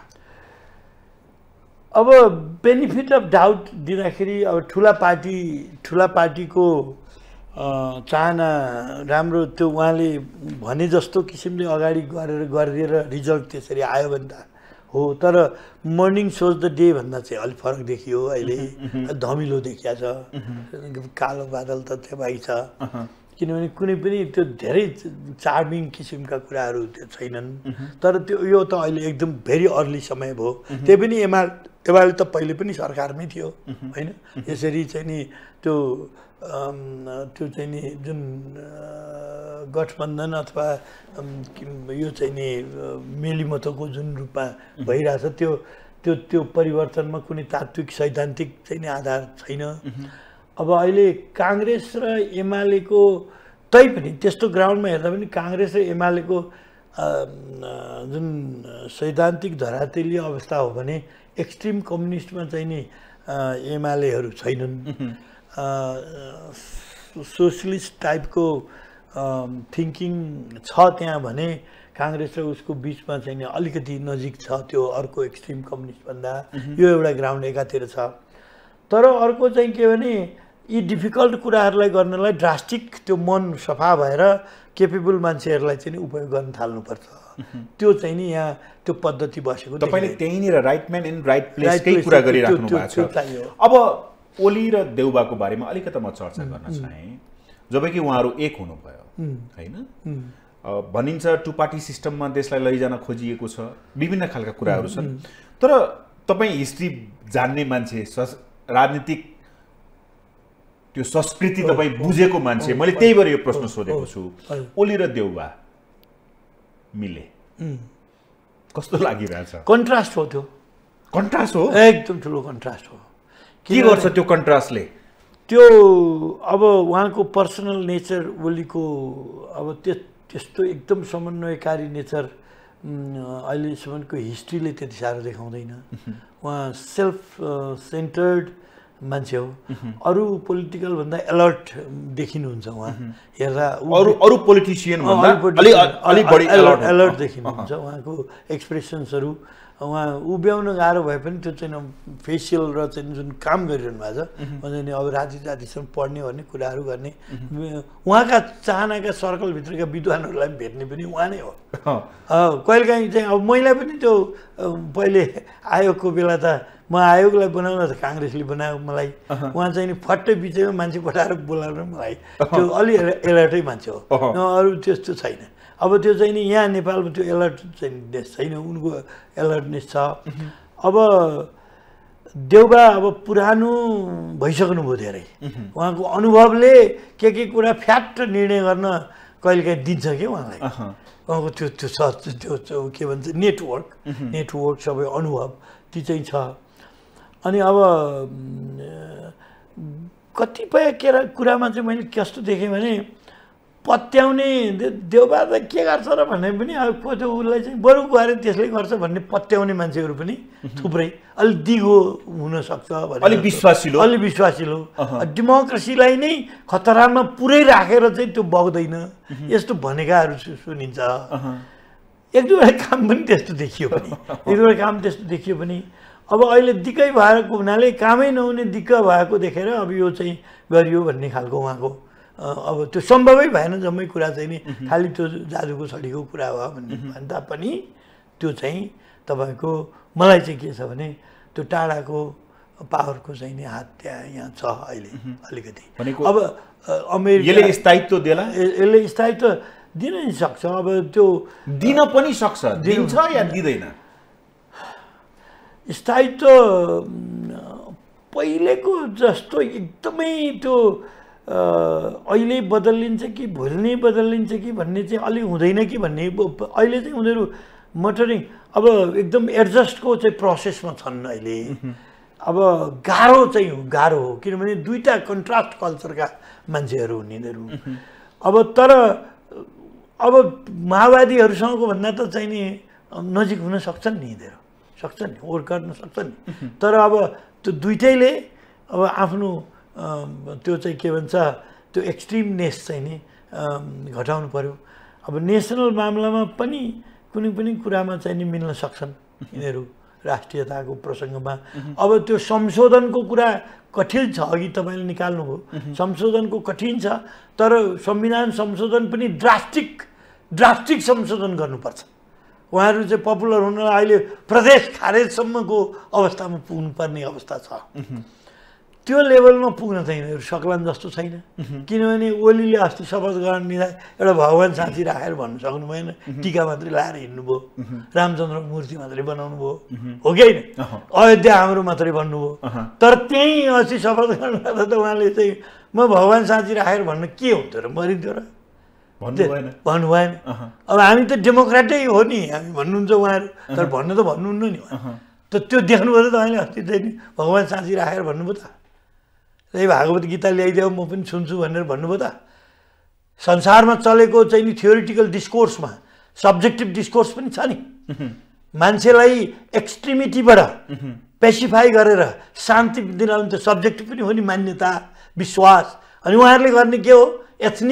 अब बेनिफिट अफ डाउट दिँदाखेरि अब ठुला पार्टीको चाहना राम्रो, त्यो उहाँले भने जस्तो किसिमले अगाडि गरिदिएर रिजल्ट त्यसरी आयो भने त हो। तर मर्निङ सोज द डे भन्दा चाहिँ अलिक फरक देखियो। अहिले धमिलो देखिया छ, कालो बादल त त्यहाँ छ, किनभने कुनै पनि त्यो धेरै चार्मिङ किसिमका कुराहरू त्यो छैनन्। तर त्यो यो त अहिले एकदम भेरी अर्ली समय भयो। त्यही पनि एमाले त पहिले पनि सरकारमै थियो होइन। यसरी चाहिँ नि त्यो चाहिँ नि जुन गठबन्धन अथवा यो चाहिँ नि मेलिमतोको जुन रूपमा भइरहेछ त्यो परिवर्तनमा कुनै तात्विक सैद्धान्तिक चाहिँ नि आधार छैन। अब अहिले कांग्रेस र एमालेको तैपनि त्यस्तो ग्राउन्डमा हेर्दा पनि कांग्रेस र एमालेको जुन सैद्धान्तिक धरातलीय अवस्था हो भने एक्सट्रिम कम्युनिस्टमा चाहिँ नि एमालेहरू छैनन्। सोशलिस्ट टाइपको थिङ्किङ छ त्यहाँ भने काङ्ग्रेस र उसको बिचमा चाहिँ नि अलिकति नजिक छ त्यो अर्को एक्सट्रिम कम्युनिस्टभन्दा यो एउटा ग्राउन्ड एकातिर छ तर अर्को चाहिँ के भने यी डिफिकल्ट कुराहरूलाई गर्नलाई ड्रास्टिक त्यो मन सफा भएर केपेबल मान्छेहरूलाई चाहिँ उपयोग गर्न थाल्नुपर्छ त्यो चाहिँ नि यहाँ त्यो पद्धति बसेको तपाईले त्यहीँनिर राइट म्यान इन राइट प्लेसकै कुरा गरिराख्नु भएको छ अब ओली र देउबाको बारेमा अलिकति म चर्चा गर्न चाहे जबकि उहाँहरू एक हुनुभयो हैन भनिन्छ टु पार्टी सिस्टममा देशलाई लैजान खोजिएको छ विभिन्न खालका कुराहरू छन् तर तपाईँ हिस्ट्री जान्ने मान्छे राजनीतिक त्यो संस्कृति तपाईँ बुझेको मान्छे मैले त्यही भएर यो प्रश्न सोधेको छु ओली र देउबा मिले कस्तो लागिरहेछ कन्ट्रास्ट हो त्यो कन्ट्रास्ट हो एकदम ठुलो कन्ट्रास्ट हो के गर्छ त्यो कन्ट्रास्टले त्यो अब उहाँको पर्सनल नेचर ओलीको अब त्यस्तो एकदम समन्वयकारी नेचर अहिलेसम्मको हिस्ट्रीले त्यति साह्रो देखाउँदैन उहाँ सेल्फ सेन्टर्ड मान्छे हो अरू पोलिटिकल भन्दा अलर्ट देखिनुहुन्छ उहाँ हेर्दा अरू पोलिटिसियन भन्दा अलि बढी अलर्ट देखिनुहुन्छ उहाँको एक्सप्रेसन्सहरू उहाँ उभ्याउन गाह्रो भए पनि त्यो चाहिँ फेसियल र चाहिँ जुन काम गरिरहनु भएको छ भने अब जातिसँग पढ्ने भन्ने कुराहरू गर्ने उहाँका चाहनाका सर्कलभित्रका विद्वानहरूलाई भेट्ने पनि उहाँ नै हो कहिलेकाहीँ चाहिँ अब मैले पनि त्यो पहिले आयोगको बेला त म आयोगलाई बनाउन त काङ्ग्रेसले बनायो मलाई उहाँ चाहिँ नि फट्टै बिचैमा मान्छे पठाएर बोलाउन मलाई त्यो अलि एलर्टै मान्छे हो अरू त्यस्तो छैन अब त्यो चाहिँ नि यहाँ नेपालमा त्यो एलर्ट चाहिँ छैन उनको एलर्टनेस छ अब देउबा अब पुरानो भइसक्नुभयो धेरै उहाँको अनुभवले के कुरा फ्याक्ट निर्णय गर्न कहिलेकाहीँ दिन्छ कि उहाँलाई उहाँको त्यो के भन्छ नेटवर्क सबै अनुभव ती चाहिँ छ अनि अब कतिपय कुरामा चाहिँ मैले कस्तो देखेँ भने पत्याउने देउबा त के गर्छ र भन्ने पनि अब त्यो उसलाई चाहिँ बरु गएर त्यसले गर्छ भन्ने पत्याउने मान्छेहरू पनि थुप्रै अलि दिगो हुनसक्छ अलि विश्वासिलो डेमोक्रेसीलाई नै खतरामा पुरै राखेर चाहिँ त्यो बग्दैन यस्तो भनेकाहरू सुनिन्छ एक दुईवटा काम पनि त्यस्तो देखियो पनि अब अहिले दिक्कै भएको हुनाले कामै नहुने दिक्क भएको देखेर अब यो चाहिँ गरियो भन्ने खालको उहाँको अब त्यो सम्भवै भएन जम्मै कुरा चाहिँ नि खालि त्यो जादुको छडीको कुरा हो भन्दा पनि त्यो चाहिँ तपाईँको मलाई चाहिँ के छ भने त्यो टाढाको पावरको चाहिँ नि हात त्यहाँ यहाँ छ अहिले अलिकति अब अमेरिकाले स्थायित्व देला यसले स्थायित्व दिन नि सक्छ अब त्यो दिन पनि सक्छ दिन्छ या दिँदैन स्थायित्व पहिलेको जस्तो एकदमै त्यो अहिले बदलिन्छ कि भोलि नै बदलिन्छ कि भन्ने चाहिँ अलि हुँदैन कि भन्ने अहिले चाहिँ उनीहरू मटरिङ अब एकदम एडजस्टको चाहिँ प्रोसेसमा छन् अहिले अब गाह्रो हो किनभने दुईटा कन्ट्रास्ट कल्चरका मान्छेहरू हुन् यिनीहरू अब तर अब माओवादीहरूसँगको भन्दा त चाहिँ नि नजिक हुन सक्छन् नि यिनीहरू सक्छन् नि वर्क गर्न सक्छन् नि तर अब त्यो दुइटैले अब आफ्नो त्यो चाहिँ के भन्छ त्यो एक्सट्रिमनेस चाहिँ नि घटाउनु पर्यो अब नेसनल मामलामा पनि कुनै पनि कुरामा चाहिँ नि मिल्न सक्छन् यिनीहरू राष्ट्रियताको प्रसङ्गमा अब त्यो संशोधनको कुरा कठिन छ अघि तपाईँले निकाल्नुभयो संशोधनको कठिन छ तर संविधान संशोधन पनि ड्रास्टिक संशोधन गर्नुपर्छ उहाँहरू चाहिँ पपुलर हुनलाई अहिले प्रदेश खारेजसम्मको अवस्थामा पुग्नुपर्ने अवस्था छ त्यो लेभलमा पुग्न चाहिँ सक्लान् जस्तो छैन किनभने ओलीले अस्ति शपथ ग्रहण लिँदा एउटा भगवान् साँची राखेर भन्नु सक्नु भएन टिका मात्रै लाएर हिँड्नुभयो रामचन्द्र मूर्ति मात्रै बनाउनु भयो हो कि होइन अयोध्या हाम्रो मात्रै भन्नुभयो तर त्यही अस्ति शपथ ग्रहण गर्दा त उहाँले चाहिँ म भगवान् साँची राखेर भन्नु के हुन्थ्यो र मरिन्थ्यो र भन्नु भएन अब हामी त डेमोक्रेटै हो नि हामी भन्नुहुन्छ उहाँहरू तर भन्नु त भन्नुहुन्न नि त त्यो देख्नुभयो त तपाईँले अस्ति चाहिँ भगवान् साँची राखेर भन्नुभयो त त्यही भागवत गीता ल्याइदेऊ म पनि सुन्छु भनेर भन्नुभयो त संसारमा चलेको चाहिँ नि थियोरिटिकल डिस्कोर्समा सब्जेक्टिभ डिस्कोर्स पनि छ नि मान्छेलाई एक्सट्रिमिटीबाट पेसिफाई गरेर शान्ति दिलाउने त सब्जेक्टिभ पनि हो नि मान्यता विश्वास अनि उहाँहरूले गर्ने के हो एथनिक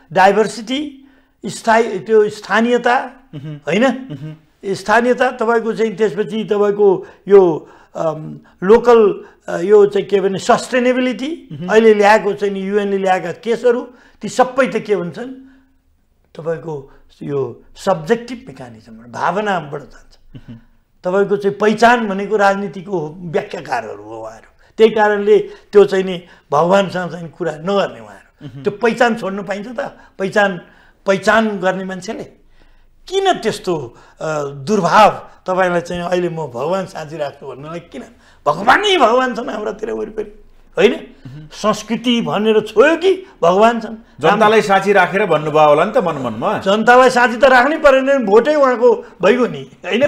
डाइभर्सिटी त्यो स्थानीयता होइन स्थानीयता तपाईँको चाहिँ त्यसपछि तपाईँको यो लोकल यो चाहिँ के भने सस्टेनेबिलिटी अहिले ल्याएको चाहिँ नि युएनले ल्याएका केसहरू ती सबै त के हुन्छन् तपाईँको यो सब्जेक्टिभ मेकानिजमबाट भावनाबाट जान्छ तपाईँको चाहिँ पहिचान भनेको राजनीतिको व्याख्याकारहरू हो उहाँहरू त्यही कारणले त्यो चाहिँ नि भगवान्सँग चाहिँ कुरा नगर्ने उहाँहरू त्यो पहिचान छोड्नु पाइन्छ त पहिचान गर्ने मान्छेले किन त्यस्तो दुर्भाव तपाईँलाई चाहिँ अहिले म भगवान् साँची राख्छु भन्नुलाई किन भगवानै भगवान् छन् हाम्रातिर वरिपरि होइन संस्कृति भनेर छोयो कि भगवान् छन् जनतालाई साँची राखेर भन्नुभयो होला नि त मनमनमा जनतालाई साँची त राख्नै परेन भोटै उहाँको भइगयो नि होइन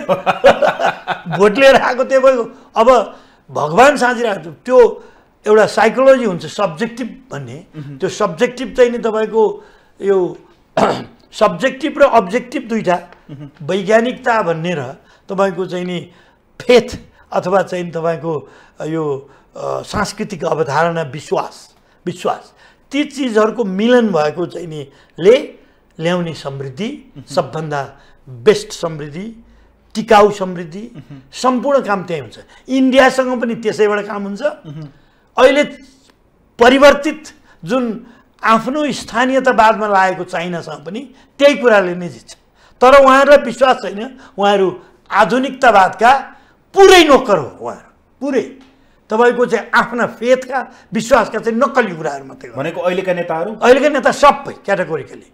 भोट लिएर आएको त्यो भइगयो अब भगवान् साँची राख्छ त्यो एउटा साइकोलोजी हुन्छ सब्जेक्टिभ भन्ने त्यो सब्जेक्टिभ चाहिँ नि तपाईँको यो सब्जेक्टिभ र अब्जेक्टिभ दुईटा वैज्ञानिकता भन्ने र तपाईँको चाहिँ नि फेथ अथवा चाहिँ तपाईँको यो सांस्कृतिक अवधारणा विश्वास ती चिजहरूको मिलन भएको चाहिँ नि ल्याउने समृद्धि सबभन्दा बेस्ट समृद्धि टिकाउ समृद्धि सम्पूर्ण काम त्यही हुन्छ इन्डियासँग पनि त्यसैबाट काम हुन्छ अहिले परिवर्तित जुन आफ्नो स्थानीयतावादमा लागेको चाइनासँग पनि त्यही कुराले नै जित्छ तर उहाँहरूलाई विश्वास छैन उहाँहरू आधुनिकतावादका पुरै नोकर हो उहाँहरू पुरै तपाईँको चाहिँ आफ्ना फेथका विश्वासका चाहिँ नक्कली कुराहरू मात्रै भनेको अहिलेका नेता सबै क्याटेगोरिकली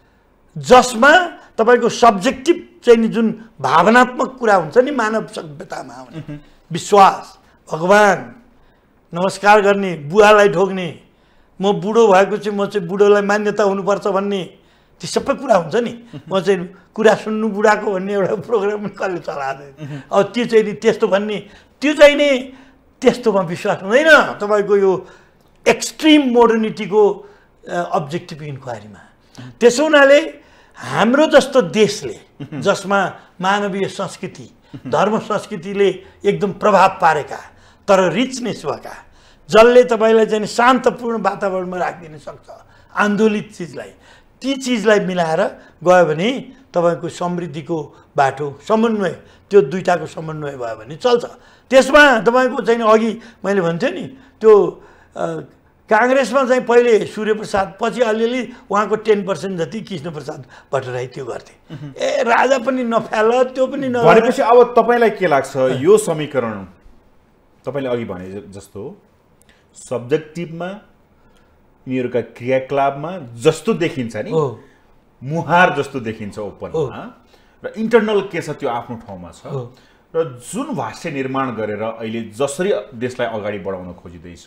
जसमा तपाईँको सब्जेक्टिभ चाहिँ नि जुन भावनात्मक कुरा हुन्छ नि मानव सभ्यतामा आउने विश्वास भगवान् नमस्कार गर्ने बुवालाई ढोग्ने म बुढो भएको चाहिँ म चाहिँ बुढोलाई मान्यता हुनुपर्छ भन्ने ती सबै कुरा हुन्छ नि म चाहिँ कुरा सुन्नु बुढाको भन्ने एउटा प्रोग्राम कसले चलाएको अब त्यो चाहिँ नि त्यस्तो भन्ने त्यो चाहिँ नि त्यस्तोमा विश्वास हुँदैन तपाईँको यो एक्सट्रिम मोडर्निटीको अब्जेक्टिभ इन्क्वायरीमा त्यसो हुनाले हाम्रो जस्तो देशले जसमा मानवीय संस्कृति धर्म संस्कृतिले एकदम प्रभाव पारेका तर रिचनेस भएका जसले तपाईँलाई चाहिँ शान्तपूर्ण वातावरणमा राखिदिन सक्छ आन्दोलित चिजलाई ती चिजलाई मिलाएर गयो भने तपाईँको समृद्धिको बाटो समन्वय त्यो दुईटाको समन्वय भयो भने चल्छ त्यसमा तपाईँको चाहिँ अघि मैले भन्थेँ नि त्यो काङ्ग्रेसमा चाहिँ पहिले सूर्यप्रसाद पछि अलिअलि उहाँको 10% जति कृष्णप्रसाद भट्टराई त्यो गर्थे ए राजा पनि नफ्याल त्यो पनि भनेपछि अब तपाईँलाई के लाग्छ यो समीकरण तपाईँले अघि भने जस्तो सब्जेक्टिभमा यिनीहरूका क्रियाकलापमा जस्तो देखिन्छ नि मुहार जस्तो देखिन्छ ओपनमा र इन्टरनल के छ त्यो आफ्नो ठाउँमा छ र जुन भाष्य निर्माण गरेर अहिले जसरी देशलाई अगाडि बढाउन खोजिँदैछ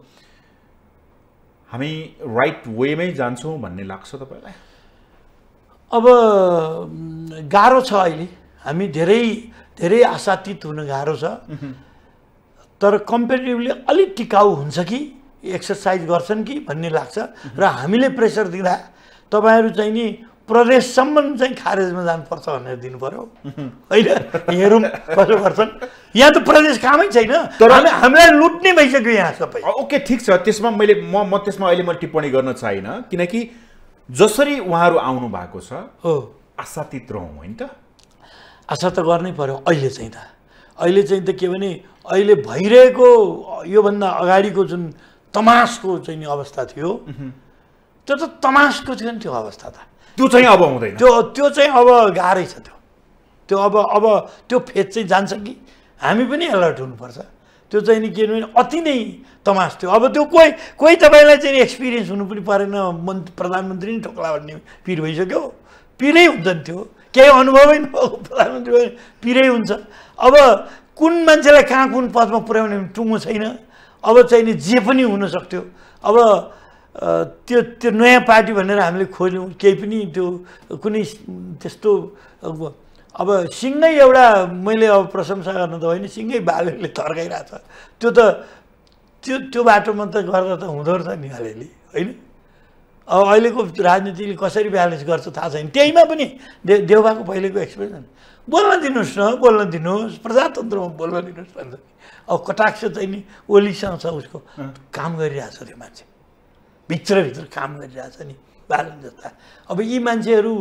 हामी राइट वेमै जान्छौँ भन्ने लाग्छ तपाईँलाई अब गाह्रो छ अहिले हामी धेरै धेरै आशातीत हुन गाह्रो छ तर कम्पेरिटिभली अलिक टिकाउ हुन्छ कि एक्सर्साइज गर्छन् कि भन्ने लाग्छ र हामीले प्रेसर दिँदा तपाईँहरू चाहिँ नि प्रदेशसम्म चाहिँ खारेजमा जानुपर्छ भनेर दिनु पर्यो होइन हेरौँ कसो गर्छन् यहाँ त प्रदेश कामै छैन तर हामीलाई लुट्ने भइसक्यो यहाँ सबै ओके ठिक छ त्यसमा मैले म त्यसमा अहिले म टिप्पणी गर्न चाहिनँ किनकि जसरी उहाँहरू आउनु भएको छ आशातीत रहौँ होइन त आशा त गर्नै पर्यो अहिले चाहिँ त के भने अहिले भइरहेको योभन्दा अगाडिको जुन तमासको चाहिँ नि अवस्था थियो त्यो त तमासको थियो नि त्यो अवस्था त त्यो चाहिँ अब हुँदैन त्यो चाहिँ अब गाह्रै छ त्यो अब त्यो फेज चाहिँ जान्छ कि हामी पनि अलर्ट हुनुपर्छ त्यो चाहिँ नि के भने अति नै तमास थियो अब त्यो कोही तपाईँलाई चाहिँ एक्सपिरियन्स हुनु पनि परेन प्रधानमन्त्री नै ठोक्ला भन्ने पिर भइसक्यो पिरै हुन्छ नि त्यो केही अनुभवै नभएको प्रधानमन्त्री पिरै हुन्छ अब कुन मान्छेलाई कहाँ कुन पदमा पुर्याउने टुङ्गो छैन अब चाहिँ नि जे पनि हुन सक्थ्यो अब त्यो नयाँ पार्टी भनेर हामीले खोज्यौँ केही पनि त्यो कुनै त्यस्तो अब सिँगै एउटा मैले अब प्रशंसा गर्न त होइन सिँगै बालेले थर्काइरहेछ त्यो त त्यो बाटोमा त गर्दा त हुँदो रहेछ नि अलिअलि होइन अब अहिलेको राजनीतिले कसरी ब्यालेन्स गर्छ थाहा छैन त्यहीमा पनि देउबाको पहिलेको एक्सप्रेसन बोल्न दिनुहोस् प्रजातन्त्रमा बोल्न दिनुहोस् भन्छ अब कटाक्ष चाहिँ नि ओलीसँग छ उसको काम गरिरहेछ त्यो मान्छे भित्रभित्र काम गरिरहेछ नि बालन जस्ता। अब यी मान्छेहरू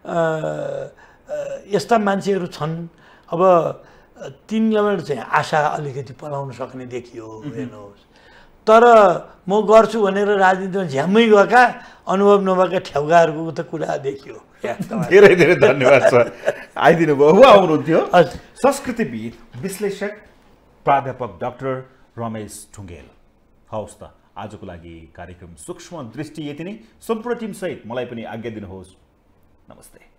यस्ता मान्छेहरू छन्। अब तिनीबाट चाहिँ आशा अलिकति पलाउन सक्ने देखियो हेर्नुहोस्। तर म गर्छु भनेर राजनीतिमा झ्याम्मै गएका अनुभव नभएका ठेउगाहरूको त कुरा देखियो। धेरै धेरै धन्यवाद सर, आइदिनु भयो। उहाँ हुनुहुन्थ्यो संस्कृतिविद विश्लेषक प्राध्यापक डाक्टर रमेश ढुङ्गेल। हवस् त, आजको लागि कार्यक्रम सूक्ष्म दृष्टि यति नै। सम्पूर्ण टिमसहित मलाई पनि आज्ञा दिनुहोस्। नमस्ते।